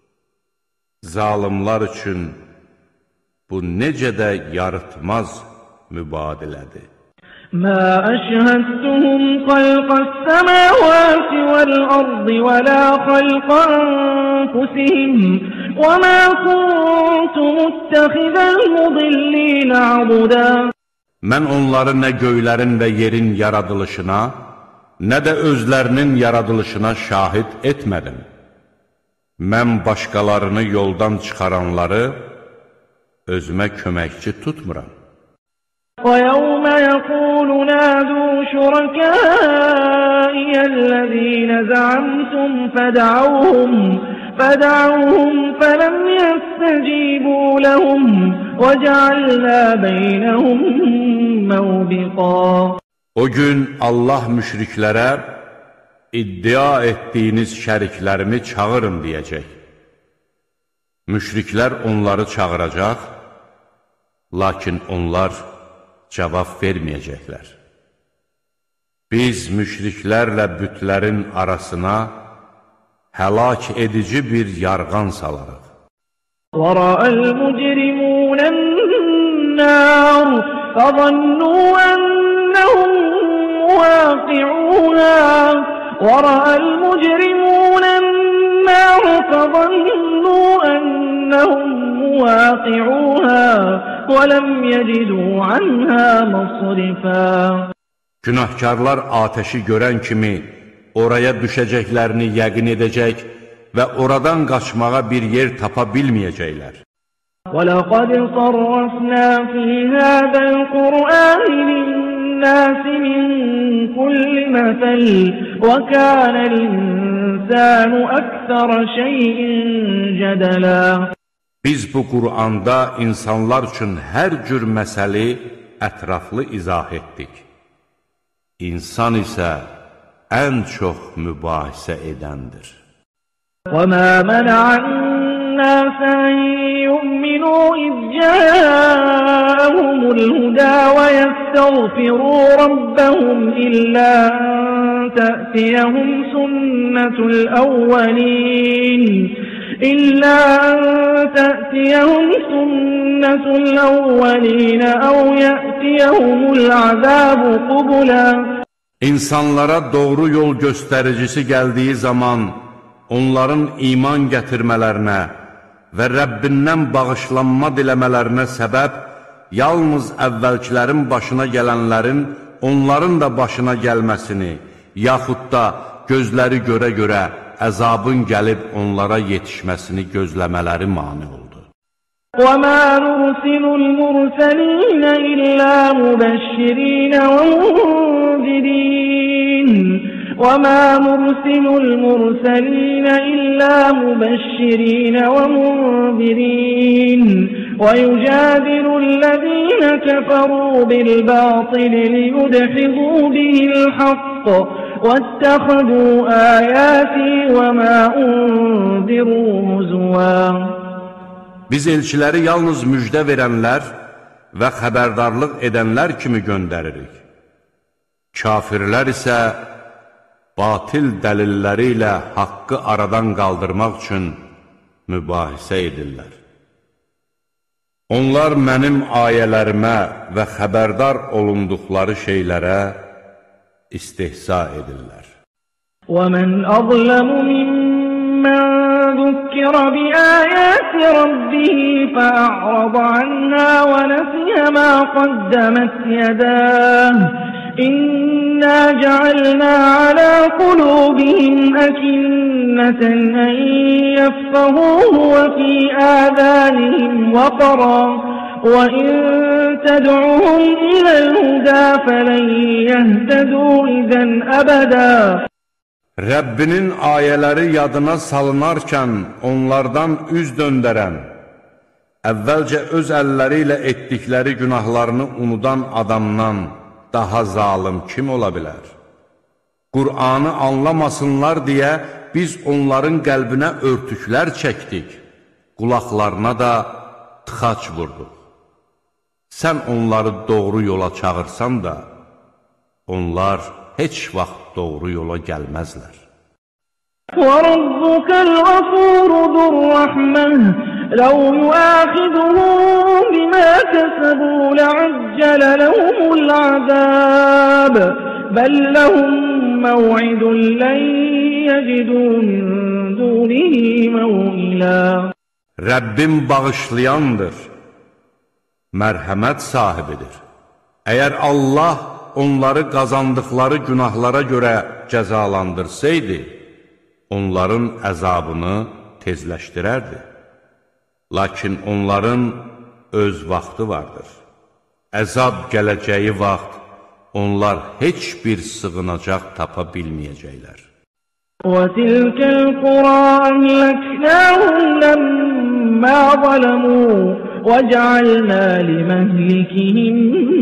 Zalimlar üçün bu necə də yarıtmaz mübadilədir. ما أشهدتهم خلق السماوات والأرض ولا خلق أنفسهم وما كنت متخذ المضلين عضدا. Mən onları nə göylərin və yerin yaradılışına, nə də özlərinin yaradılışına şahid etmədim. Mən başqalarını yoldan çıxaranları özümə köməkçi tutmuram. وَيَوْمَ يَقُولُ نَادُوا شُرَكَائِيَ الَّذِينَ زَعَمْتُمْ فَدَعَوْهُمْ فَدَعَوْهُمْ فَلَمْ يَسْتَجِيبُوا لَهُمْ وَجَعَلْنَا بَيْنَهُمْ مَوْبِقًا. O gün Allah müşriklərə iddia etdiyiniz şəriklərimi çağırın deyəcək. Müşriklər onları çağıracaq, lakin onlar cavab verməyəcəklər. Biz müşriklərlə bütlərin arasına həlak edici bir yarğan salarıq. وَرَأَى الْمُجْرِمُونَ النَّارَ فَظَنُّوا أَنَّهُمْ مُوَاقِعُوهَا وَرَأَى الْمُجْرِمُونَ النَّارَ فَظَنُّوا أَنَّهُمْ مُوَاقِعُوهَا وَلَمْ يَجِدُوا عَنْهَا مَصْرِفًا. Günahkarlar ateşi görən kimi oraya düşəcəklərini yəqin edəcək və oradan qaçmağa bir yer tapa bilməyəcəklər. وَلَقَدْ صَرَّفْنَا فِي هَذَا الْقُرْآنِ لِلنَّاسِ مِنْ كُلِّ مَثَلٍ وَكَانَ الْإِنسَانُ أَكْثَرَ شَيْءٍ جَدَلًا. Biz bu Qur'anda insanlar üçün hər cür məsəli ətraflı izah etdik. İnsan isə ən çox mübahisə edəndir. وَمَا مَنَعَ النَّاسَ أَن يُؤْمِنُوا إِذْ جَاءَهُمُ الْهُدَى وَيَسْتَغْفِرُوا رَبَّهُمْ إِلَّا أَن تَأْتِيَهُمْ سُنَّةُ الْأَوَّلِينَ إِلَّا أَن تَأْتِيَهُمْ سُنَّةُ الْأَوَّلِينَ أَوْ يَأْتِيَهُمُ الْعَذَابُ قُبُلًا. İnsanlara doğru yol göstəricisi gəldiyi zaman onların iman gətirmələrinə və Rəbbindən bağışlanma diləmələrinə səbəb yalnız əvvəlkilərin başına gələnlərin onların da başına gəlməsini, yaxud da gözləri görə-görə əzabın gəlib onlara yetişməsini gözləmələri mane oldu. وَمَا نُرْسِلُ الْمُرْسَلِينَ إِلَّا مُبَشِّرِينَ وَمُنذِرِينَ وَمَا نُرْسِلُ الْمُرْسَلِينَ إِلَّا مُبَشِّرِينَ وَمُنذِرِينَ وَيُجَادِلُ الَّذِينَ كَفَرُوا بِالْبَاطِلِ لِيُدْحِضُوا بِهِ الْحَقَّ وَاتَّخَذُوا آيَاتِي وَمَا أُنذِرُوا هُزُوًا. Biz elçiləri yalnız müjdə verənlər və xəbərdarlıq edənlər kimi göndəririk. Kafirlər isə batil dəlilləri ilə haqqı aradan qaldırmaq üçün mübahisə edirlər. Onlar mənim ayələrimə və xəbərdar olunduqları şeylərə istehza edirlər. وَمَنْ أَظْلَمُ مِمَّنْ ذُكِّرَ بِآيَاتِ رَبِّهِ فَأَعْرَضَ عَنْهَا وَنَسِيَ مَا قَدَّمَتْ يَدَاهُ إِنَّا جَعَلْنَا عَلَى قُلُوبِهِمْ أَكِنَّةً أَن يَفْقَهُوهُ وَفِي آذَانِهِمْ وَقْرًا وَإِن تَدْعُهُمْ إِلَى الْهُدَى فَلَن يَهْتَدُوا إِذًا أَبَدًا. Rəbbinin ayələri yadına salınarkən onlardan üz döndərən, əvvəlcə öz əlləri ilə etdikləri günahlarını unudan adamdan daha zalım kim ola bilər? Qur'anı anlamasınlar deyə biz onların qəlbinə örtüklər çəkdik, qulaqlarına da tıxac vurduq. Sən onları doğru yola çağırsan da, onlar heç vaxt doğru yola gəlməzlər. وَرَبُّكَ الْغَفُورُ ذُو الرَّحْمَةِ لَوْ يُؤَاخِذُهُم بِمَا كَسَبُوا لَعَجَّلَ لَهُمُ الْعَذَابَ بَل لَّهُم مَّوْعِدٌ لَّن يَجِدُوا مِن دُونِهِ مَوْئِلًا. Rəbbim bağışlayandır, mərhəmət sahibidir. Əgər Allah onları qazandıqları günahlara görə cəzalandırsaydı, onların əzabını tezləşdirərdi. Lakin onların öz vaxtı vardır. Əzab gələcəyi vaxt onlar heç bir sığınacaq tapa bilməyəcəklər. وَتِلْكَ الْقُرَىٰ أَهْلَكْنَاهُمْ لَمَّا ظَلَمُوا وَجَعَلْنَا لِمَهْلِكِهِم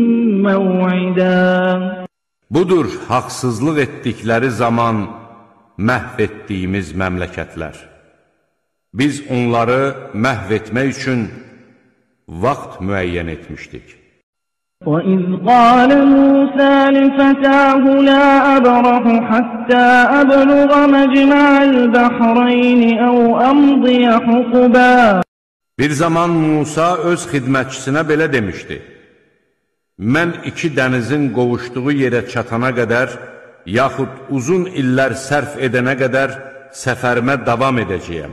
مَّوْعِدًا. Budur, haqsızlıq etdikləri zaman məhv etdiyimiz məmləkətlər. Biz onları məhv etmək üçün vaxt müəyyən etmişdik. وَإِذْ قَالَ مُوسَى لِفَتَاهُ لَا أَبْرَحُ حَتَّى أَبْلُغَ مَجْمَعَ الْبَحْرَيْنِ أَوْ أَمْضِيَ حُقُبًا. Bir zaman Musa öz xidmətçisinə belə demişdi: Mən iki dənizin qovuşduğu yerə çatana qədər, yaxud uzun illər sərf edənə qədər səfərimə davam edəcəyəm.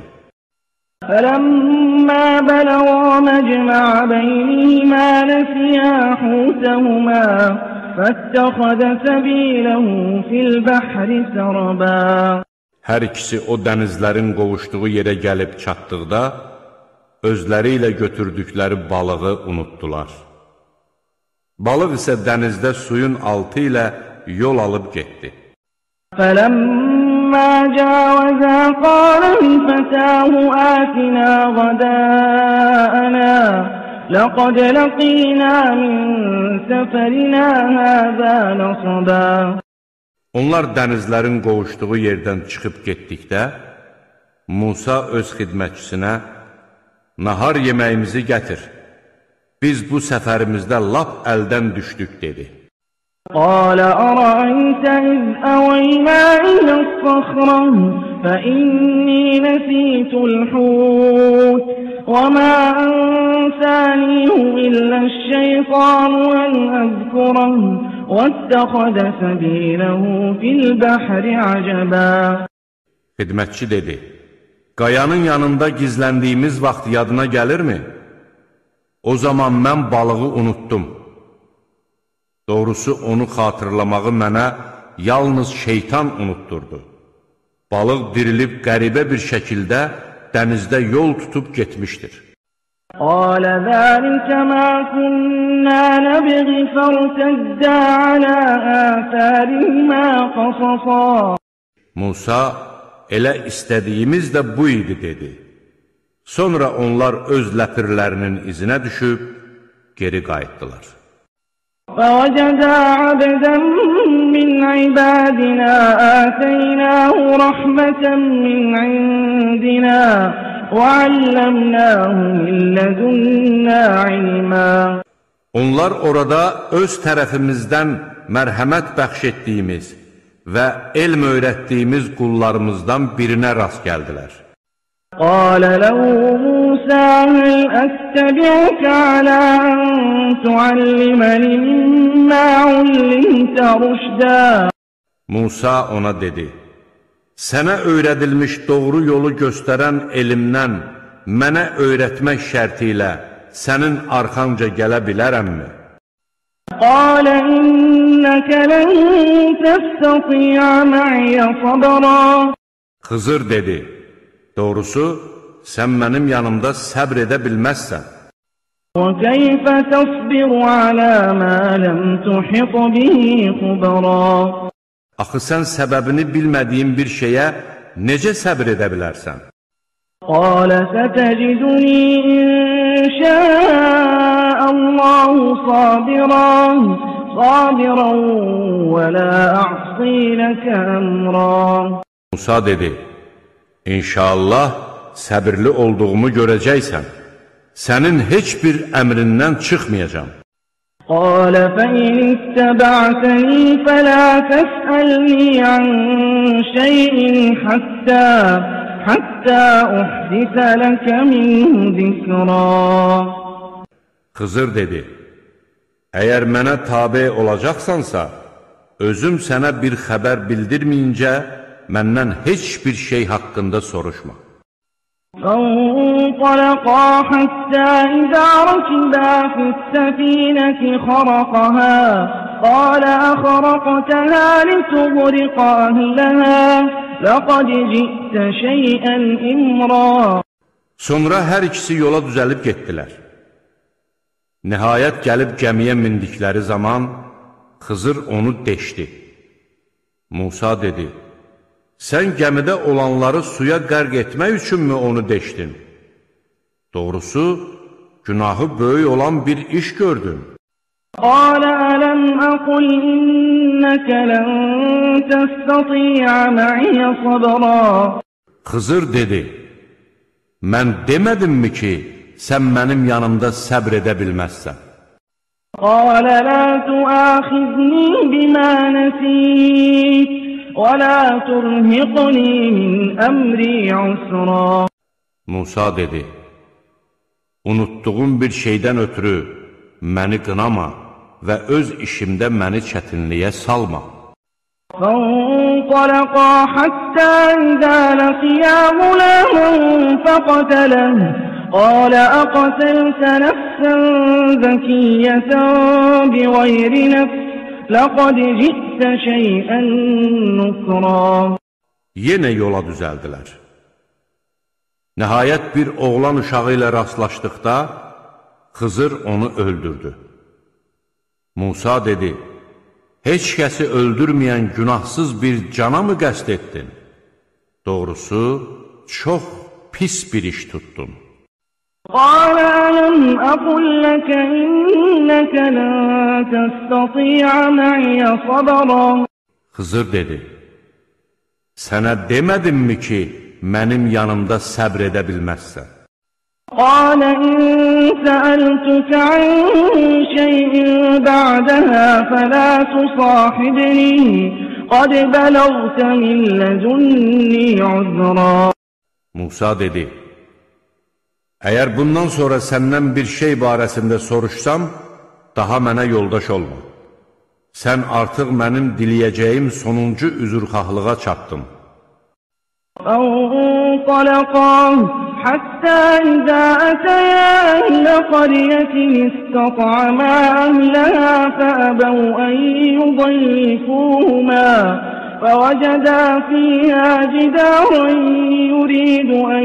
فَلَمَّا بَلَغَا مَجْمَعَ بَيْنِهِمَا نَسِيَا حُوتَهُمَا فَاتَّخَذَ سَبِيلَهُ فِي الْبَحْرِ سَرَبًا. Hər ikisi o dənizlərin qovuşduğu yerə gəlib çatdıqda, özləri ilə götürdükləri balığı unutdular. Balıq isə dənizdə suyun altı ilə yol alıb getdi. فَلَمَّا جَاوَزَا قَالَ لِفَتَاهُ آتِنَا غَدَاءَنَا لَقَدْ لَقِينَا مِنْ سَفَرِنَا هَذَا نَصَبًا. Onlar dənizlərin qovuşduğu yerdən çıxıb getdikdə, Musa öz xidmətçisinə, nahar yeməyimizi gətir, biz bu səfərimizdə lap əldən düşdük, dedi. قَالَ أَرَأَيْتَ إِذْ أَوَيْنَا إِلَى الصَّخْرَةِ فَإِنِّي نَسِيتُ الْحُوتَ وَمَا أَنسَانِيهُ إِلَّا الشَّيْطَانُ أَنْ أَذْكُرَهُ وَاتَّخَذَ سَبِيلَهُ فِي الْبَحْرِ عَجَبًا. Xidmətçi dedi, qayanın yanında gizləndiyimiz vaxt yadına gəlirmi? O zaman mən balığı unuttum. Doğrusu onu xatırlamağı mənə yalnız şeytan unutturdu. Balıq dirilib qəribə bir şəkildə dənizdə yol tutub getmişdir. قَالَ ذَٰلِكَ مَا كُنَّا نَبْغِ فَارْتَدَّا عَلَىٰ آثَارِهِمَا قَصَصًا. Musa, elə istədiyimiz də bu idi, dedi. Sonra onlar öz ləpirlərinin izinə düşüb geri qayıtdılar. فَوَجَدَا عَبْدًا مِّنْ عِبَادِنَا آتَيْنَاهُ رَحْمَةً مِّنْ عِندِنَا وَعَلَّمْنَاهُ مِن لَّدُنَّا عِلْمًا. Onlar orada öz tərəfimizdən mərhəmət bəxş etdiyimiz və elm öyrətdiyimiz qullarımızdan birinə rast gəldilər. قَالَ لَهُ مُوسَىٰ هَلْ أَتَّبِعُكَ عَلَىٰ أَن تُعَلِّمَنِ مِمَّا عُلِّمْتَ رُشْدًا. Musa ona dedi, sənə öyrədilmiş doğru yolu göstərən elmdən mənə öyrətmək şərti ilə sənin arxanca gələ bilərəmmi? قَالَ إِنَّكَ لَن تَسْتَطِيعَ مَعِيَ صَبْرًا. Xızır dedi, doğrusu, sən mənim yanımda səbr edə bilməzsən. وَكَيْفَ تَصْبِرُ عَلَىٰ مَا لَمْ تُحِطْ بِهِ خُبْرًا. Axı sən səbəbini bilmədiyin bir şeyə necə səbr edə bilərsən? قَالَ سَتَجِدُنِي إِن شَاءَ اللَّهُ صَابِرًا صَابِرًا وَلَا أَعْصِي لَكَ أَمْرًا. Musa dedi, İnşallah səbirli olduğumu görəcəksən, sənin heç bir əmrindən çıxmayacam. قال فإن اتبعتني فلا تسألني عن شيء حتى حتى أحدث لك منه ذكرا. Xızır dedi, əgər mənə tabe olacaqsansa, özüm sənə bir xəbər bildirməyincə, məndən heç bir şey haqqında soruşma. فانطلقا حتى إذا ركبا في السفينة خرقها قال أخرقتها لتغرق أهلها لقد جئت شيئا إمرا. Sonra hər ikisi yola düzəlib getdilər. Nəhayət gəlib gəmiyə mindikləri zaman Xızır onu deşdi. Musa dedi, sən gəmidə olanları suya qərq etmək üçünmü onu deşdin? Doğrusu, günahı böyük olan bir iş gördün. قال ألم أقل إنك لن تستطيع معي صبرا. Xızır dedi, mən demədimmi ki, sən mənim yanımda səbr edə bilməzsən? قال لا تؤاخذني بما نسيت ولا ترهقني من أمري عسرا. Musa dedi, unutduğum bir şeydən ötürü məni qınama və öz işimdə məni çətinliyə salma. فانطلقا حتى إذا لقيا غلاما فقتله قال أقتلت نفسا زكية بغير نفس لقد جئت شيئا نكرا. Yenə yola düzəldilər. Nəhayət bir oğlan uşağı ilə rastlaşdıqda Xızır onu öldürdü. Musa dedi, heç kəsi öldürməyən günahsız bir cana mı qəsd etdin? Doğrusu, çox pis bir iş tutdun. قال ألم أقل لك إنك لن تستطيع معي صبرا. Xızır dedi, sənə demədimmi ki, mənim yanımda səbr edə bilməzsən? قال إن سألتك عن شيء بعدها فلا تصاحبني قد بلغت من لدني عذرا. Musa dedi, əgər bundan sonra səndən bir şey barəsində soruşsam, daha mənə yoldaş olma. Sən artıq mənim diləyəcəyim sonuncu üzrxahlığa çatdın. فانطلقا حتى إذا أتيا أهل قرية استطعما أهلها فأبوا أن يضيفوهما فوجدا فيها جدارا يريد أن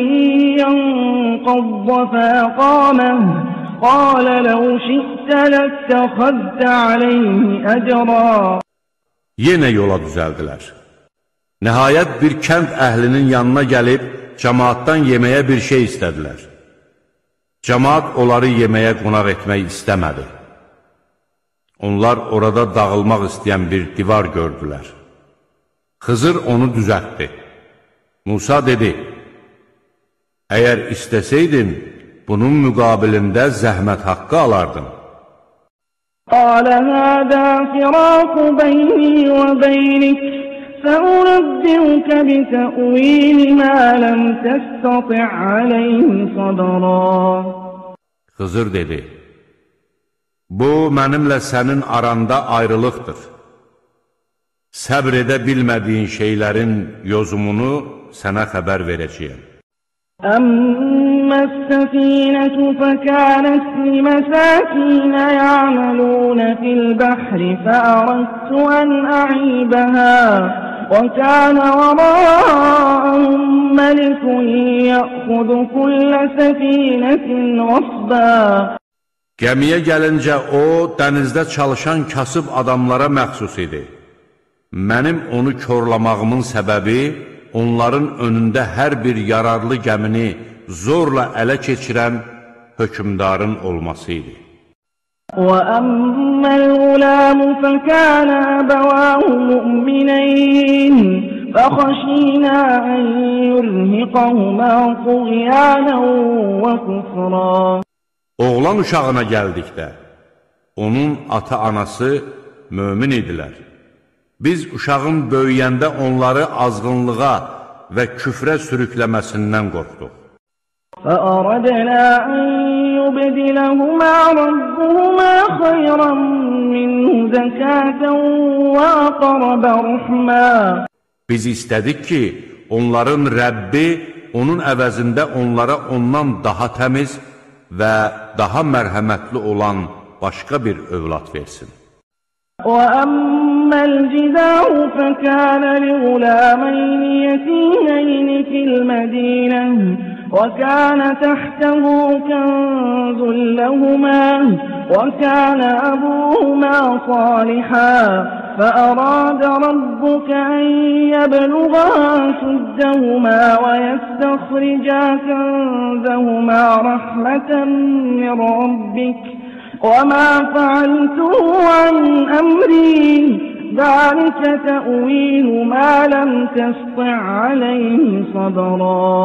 ينقض فأقامه قال لو شئت لاتخذت عليه أجرا. Yenə yola düzəldilər. Nəhayət bir kənd əhlinin yanına gəlib, cəmaatdan yeməyə bir şey istədilər. Cəmaat onları yeməyə qonaq etmək istəmədi. Onlar orada dağılmaq istəyən bir divar gördülər. Xızır onu düzəltdi. Musa dedi, əgər istəsəydin, bunun müqabilində zəhmət haqqı alardın. قال هذا فراق بيني وبينك سأنبئك بتأويل ما لم تستطع عليه صبرا. Xızır dedi, bu mənimlə sənin aranda ayrılıqdır. Səbr edə bilmədiyin şeylərin yozumunu sənə xəbər verəcəyəm. أما السفينة فكانت لمساكين يعملون في البحر فأردت أن أعيبها وكان وراءهم ملك يأخذ كل سفينة غصبا. Gəmiyə gəlincə o, dənizdə çalışan kasıb adamlara məxsus idi. Mənim onu korlamağımın səbəbi, onların önündə hər bir yararlı gəmini zorla ələ keçirən hökmdarın olması idi. وَأَمَّا الْغُلَامُ فَكَانَ أَبَوَاهُ مُؤْمِنَيْنِ فَخَشِينَا أَنْ يُرْهِقَهُمَا طُغْيَانًا وَكُفْرًا. Oğlan uşağına gəldikdə, onun ata-anası mömin idilər. Biz uşağın böyüyəndə onları azğınlığa və küfrə sürükləməsindən qorxduq. فَأَرَدْنَا أَنْ يُبْدِلَهُمَا رَبُّهُمَا خَيْرًا مِنْهُ زَكَاةً وَأَقْرَبَ رُحْمًا. Biz istədik ki, onların Rəbbi onun əvəzində onlara ondan daha təmiz və daha mərhəmətli olan başqa bir övlad versin. وَأَمَّا الْجِدَارُ فَكَانَ لِغُلَامَيْنِ يَتِيمَيْنِ فِي الْمَدِينَةِ وَكَانَ تَحْتَهُ كَنزٌ لَهُمَا وَكَانَ أَبُوهُمَا صَالِحًا فَأَرَادَ رَبُّكَ أَنْ يَبْلُغَا أَشُدَّهُمَا وَيَسْتَخْرِجَا كَنزَهُمَا رَحْمَةً مِنْ رَبِّكَ وَمَا فَعَلْتُهُ عَنْ أَمْرِي ذَلِكَ تَأْوِيلُ مَا لَمْ تَسْطِعْ عَلَيْهِ صَبْرًا.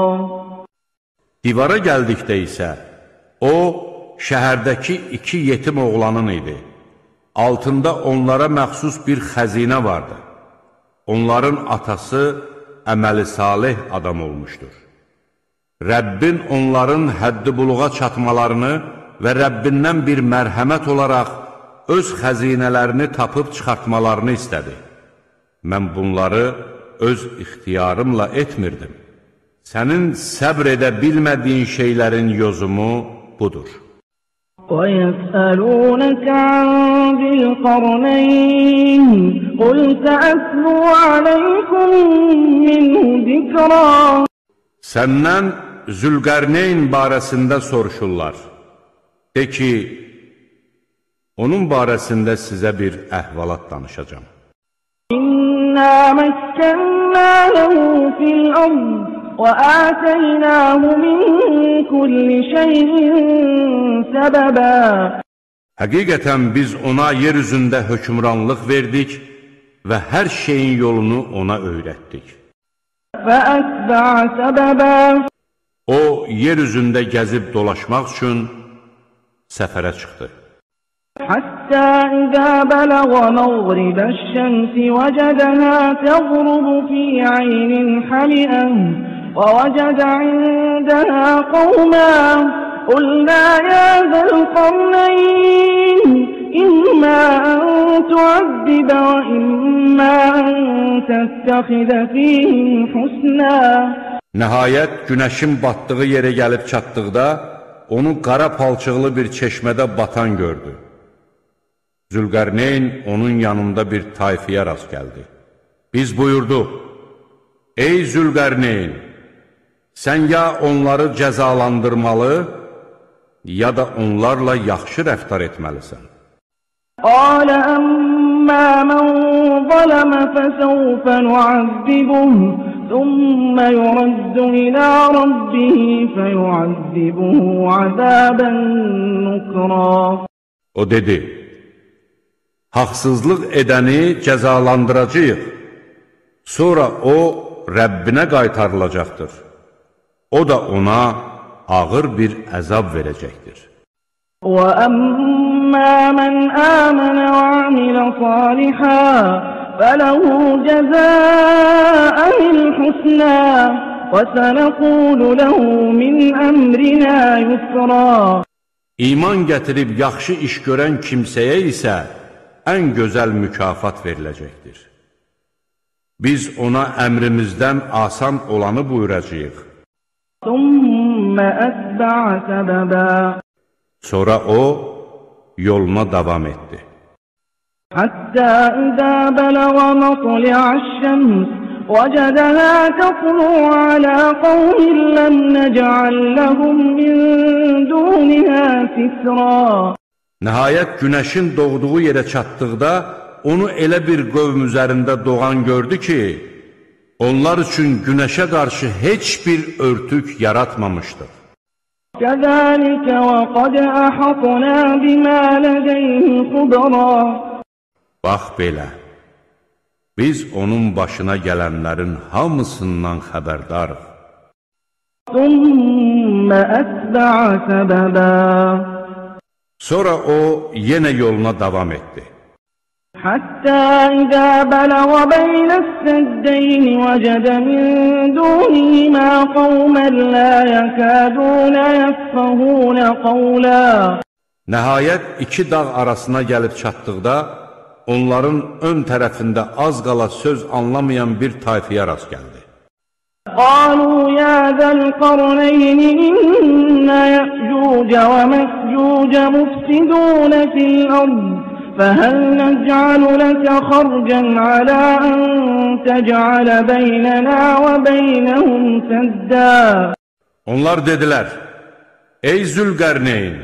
Divara gəldikdə isə, o, şəhərdəki iki yetim oğlanın idi. Altında onlara məxsus bir xəzinə vardı. Onların atası əməli salih adam olmuşdur. Rəbbin onların həddi buluğa çatmalarını və Rəbbindən bir mərhəmət olaraq öz xəzinələrini tapıb çıxartmalarını istədi. Mən bunları öz ixtiyarımla etmirdim. Sənin səbr edə bilmədiyin şeylərin yozumu budur. وَيَسْأَلُونَكَ عَنْ ذِي الْقَرْنَيْنِ قُلْ سَأَتْلُو عَلَيْكُمْ مِنْهُ ذِكْرًا. Səndən Zülqərneyn barəsində soruşurlar. De ki, onun barəsində sizə bir əhvalat danışacağım. İnna məkkənnə ləhu fil-ərd və ətəynəhu min kulli şeyin səbəbə. Həqiqətən biz ona yer üzündə hökmranlıq verdik və hər şeyin yolunu ona öyrətdik. Fəətbəə səbəbə. O, yer üzündə gəzib dolaşmaq üçün səfərə çıxdı. Həttə izə bələğə məğribə şəmsi vəcədəhə təğrubu fi aynin həmiən və vəcədə indəhə qavmə qulnə yə zəl-qarneyn İmmə ən tuəzzibə və immə ən təttəxidə fihim husnə. Nəhayət, günəşin batdığı yerə gəlib çatdıqda, onu qara palçıqlı bir çeşmədə batan gördü. Zülqərneyn onun yanında bir tayfiyə rast gəldi. Biz buyurduq, ey Zülqərneyn, sən ya onları cəzalandırmalı, ya da onlarla yaxşı rəftar etməlisən. Qalə əmmə mən zələmə fəsəvfə nuəzzibuh ثم يرد إلى ربه فيعذبه عذابا نكرا. O dedi, haqsızlıq edəni cəzalandıracağıq. Sonra o, Rəbbinə qaytarılacaqdır. O da ona ağır bir əzab verəcəkdir. وَأَمَّا مَنْ آمَنَ وَعَمِلَ صَالِحًا فَلَهُ جَزَاءً الْحُسْنَى وَسَنَقُولُ لَهُ مِنْ أَمْرِنَا يُسْرًا. İman gətirib yaxşı iş görən kimsəyə isə ən gözəl mükafat veriləcəkdir. Biz ona əmrimizdən asan olanı buyuracağıq. ثُمَّ أَتْبَعَ سَبَبًا. Sonra o, yoluna davam etdi. حتى إذا بلغ مطلع الشمس وجدها تطلع على قوم لم نجعل لهم من دونها سترا. Nəhayət günəşin doğduğu yerə çatdıqda onu elə bir qövm üzərində doğan gördü ki, onlar üçün günəşə qarşı heç bir örtük yaratmamışdır. كذلك وقد أحطنا بما لديه خبرا. Bax belə, biz onun başına gələnlərin hamısından xəbərdarıq. ثم أتبع سببا. Sonra o yenə yoluna davam etdi. حتى إذا بلغ بين السدين وجد من دونهما قوما لا يكادون يفقهون قولا. Nəhayət iki dağ arasına gəlib çatdıqda, onların ön tərəfində az qala söz anlamayan bir tayfaya rast gəldi. قالوا يا ذا القرنين إن يأجوج ومأجوج مفسدون في الأرض فهل نجعل لك خرجا على أن تجعل بيننا وبينهم سدا. Onlar dedilər, ey Zülqərneyn,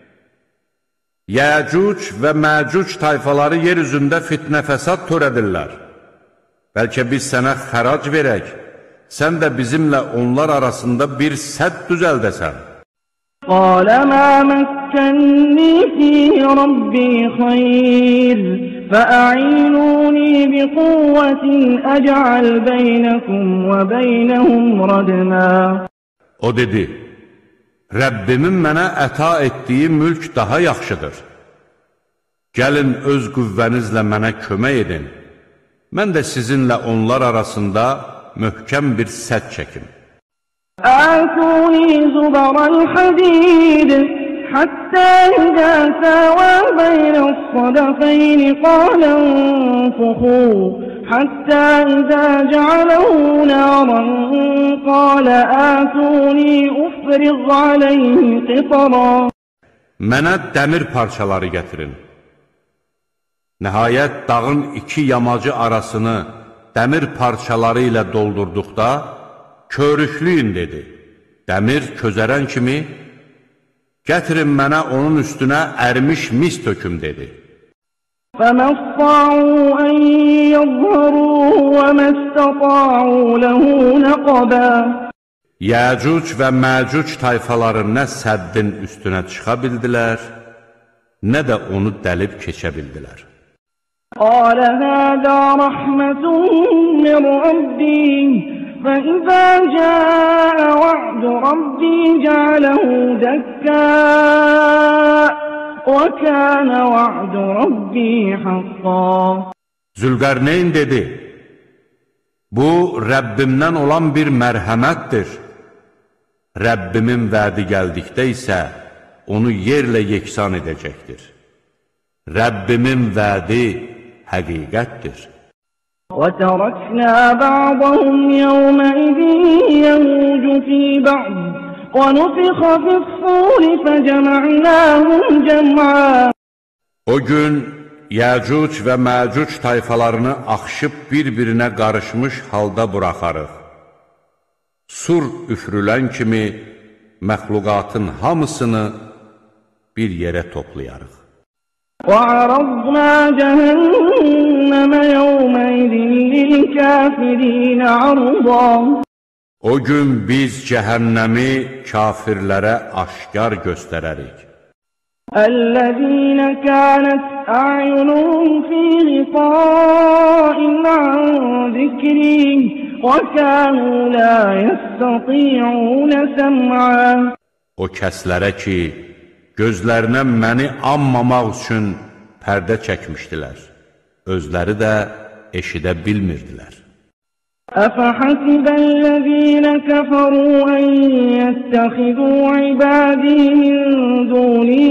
Yəcuc və Məcuc tayfaları yer üzündə fitnə fəsad törədirlər. Bəlkə biz sənə xərac verək, sən də bizimlə onlar arasında bir sədd düzəldəsən. قال ما مكنني فيه ربي خير فأعينوني بقوة أجعل بينكم وبينهم ردما. O dedi, Rəbbimin mənə əta etdiyi mülk daha yaxşıdır. Gəlin öz qüvvənizlə mənə kömək edin. Mən də sizinlə onlar arasında möhkəm bir sədd çəkim. آتوني زبر الحديد حتى إذا ساوى بين الصدفين قال انفخوا حتى إذا جعله نارا قال آتوني أفرغ عليه قطرا. Mənə dəmir parçaları gətirin. Nəhayət dağın iki yamacı arasını dəmir parçaları ilə doldurduqda, körükləyin dedi. Dəmir közərən kimi, gətirin mənə onun üstünə ərmiş mis töküm dedi. فَمَا اسْطَاعُوا أَنْ يَظْهَرُوهُ وَمَا اسْتَطَاعُوا لَهُ نَقَبًا. Yəcuc və Məcuc tayfaları nə səddin üstünə çıxa bildilər, nə də onu dəlib keçə bildilər. قَالَ هَذَا رَحْمَةٌ مِّن رَّبِّي فَإِذَا جَاءَ وَعْدُ رَبِّي جَعَلَهُ دَكَّاءَ وَكَانَ وَعْدُ رَبِّي حَقًّا. Zülqərneyn dedi, bu Rəbbimdən olan bir mərhəmətdir. Rəbbimin vədi gəldikdə isə onu yerlə yeksan edəcəkdir. Rəbbimin vədi həqiqətdir. وَتَرَكْنَا بَعْضَهُمْ يَوْمَئِذٍ يَمُوجُ فِي بَعْضٍ وَنُفِخَ فِي الصُّورِ فَجَمَعْنَاهُمْ جَمْعًا. O gün Yəcuc və Məcuc tayfalarını axışıb bir-birinə qarışmış halda buraxarıq. Sur üfrülən kimi məxluqatın hamısını bir yerə toplayarıq. وَعَرَضْنَا جَهَنَّمَ يَوْمَئِذٍ لِلْكَافِرِينَ عَرْضًا. O gün biz cəhənnəmi kafirlərə aşkar göstərərik. الَّذِينَ كَانَتْ أَعْيُنُهُمْ فِي غِطَاءٍ عَنْ ذِكْرِي وَكَانُوا لَا يَسْتَطِيعُونَ سَمْعًا. O kəslərə ki, gözlərinə məni anmamaq üçün pərdə çəkmişdilər, özləri də eşidə bilmirdilər. أَفَحَسِبَ الَّذِينَ كَفَرُوا أَن يَتَّخِذُوا عِبَادِي مِن دُونِي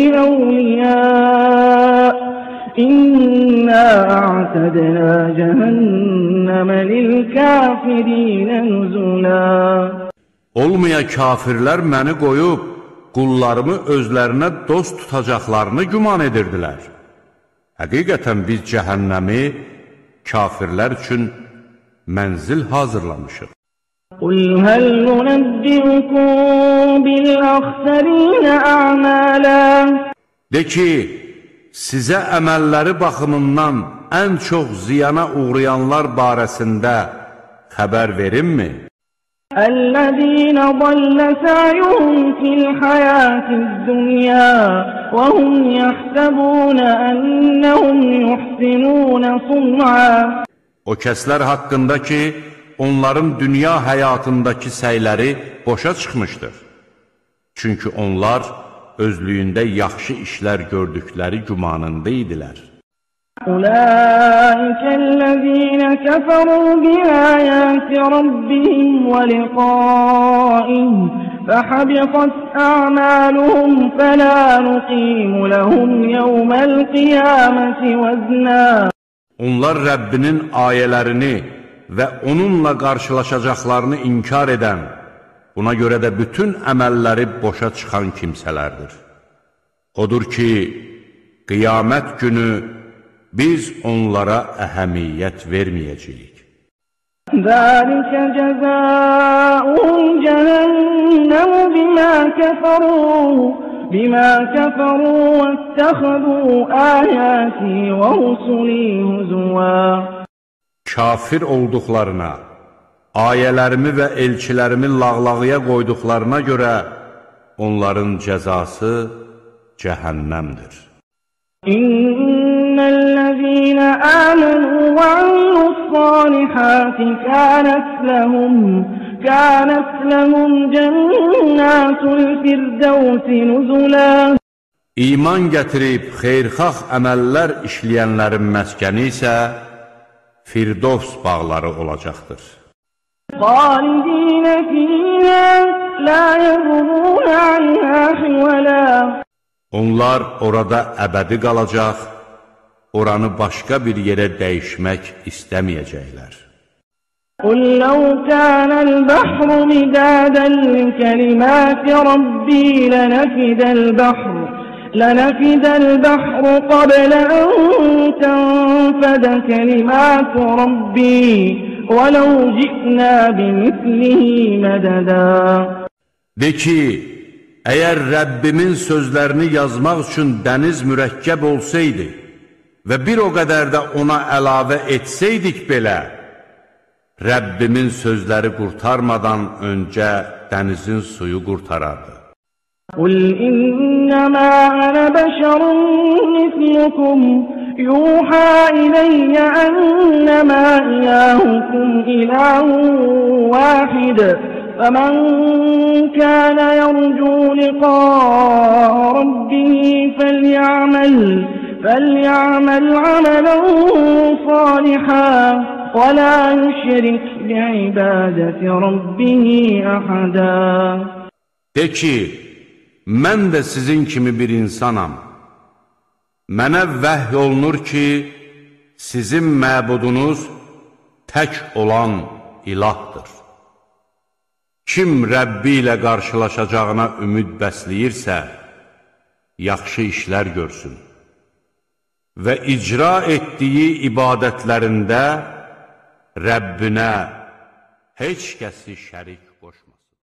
أَوْلِيَاءَ إِنَّا أَعْتَدْنَا جَهَنَّمَ لِلْكَافِرِينَ نُزُلًا. Olmaya kafirlər məni qoyub, qullarımı özlərinə dost tutacaqlarını güman edirdilər. Həqiqətən biz cəhənnəmi kafirlər üçün mənzil hazırlamışıq. قُلْ هَلْ نُنَبِّئُكُم بِالْأَخْسَرِينَ أَعْمَالًا. De ki, sizə əməlləri baxımından ən çox ziyana uğrayanlar barəsində xəbər verimmi? الَّذِينَ ضَلَّ سَعْيُهُمْ فِي الْحَيَاةِ الدُّنْيَا وَهُمْ يَحْسَبُونَ أَنَّهُمْ يُحْسِنُونَ صُنْعًا. O kəslər haqqında ki, onların dünya həyatındakı səyləri boşa çıxmışdır. Çünki onlar özlüyündə yaxşı işlər gördükləri gümanında idilər. أولئك الذين كفروا بآيات ربهم ولقائه فحبطت أعمالهم فلا نقيم لهم يوم القيامة وزنا. Onlar Rəbbinin ayələrini və onunla qarşılaşacaqlarını inkar edən, buna görə də bütün əməlləri boşa çıxan kimsələrdir. Odur ki, qiyamət günü biz onlara əhəmiyyət verməyəcəyik. ذَلِكَ جَزَاؤُهُمْ جَهَنَّمُ بِمَا كَفَرُوا بِمَا كَفَرُوا وَاتَّخَذُوا آيَاتِي وَرُسُلِي هُزُوًا. Kafir olduqlarına, ayələrimi və elçilərimi lağlağıya qoyduqlarına görə onların cəzası cəhənnəmdir. İnnellezîne âmenû ve amilussâlihâti kânet lehum kânet lehum cennâtul firdevsi nuzulâ. İman gətirib xeyirxah əməllər işləyənlərin məskəni isə Firdovs bağları olacaqdır. خالدين فيها لا يبغون عنها حولا. Onlar orada əbədi qalacaq, oranı başqa bir yerə dəyişmək istəməyəcəklər. قل لو كان البحر مدادا لكلمات ربي لنفد البحر لنفد البحر قبل أن تنفد كلمات ربي وَلَوْ جِئْنَا بِمِثْلِهِ مَدَدًا. De ki, əgər Rəbbimin sözlərini yazmaq üçün dəniz mürəkkəb olsaydı və bir o qədər də ona əlavə etsəydik belə, Rəbbimin sözləri qurtarmadan öncə dənizin suyu qurtarardı. قُلْ إِنَّمَا أَنَا بَشَرٌ مِثْلُكُمْ يُوحَى إِلَيَّ أَنَّمَا إِلَٰهُكُمْ إِلَٰهٌ وَاحِدٌ فَمَنْ كَانَ يَرْجُو لِقَاءَ رَبِّهِ فَلْيَعْمَلْ فَلْيَعْمَلْ عَمَلًا صَالِحًا وَلَا يُشْرِكْ بِعِبَادَةِ رَبِّهِ أَحَدًا. De ki, mən də sizin kimi bir insanam. Mənə vəhy olunur ki, sizin məbudunuz tək olan ilahdır. Kim Rəbbi ilə qarşılaşacağına ümid bəsləyirsə, yaxşı işlər görsün və icra etdiyi ibadətlərində Rəbbinə heç kəsi şərik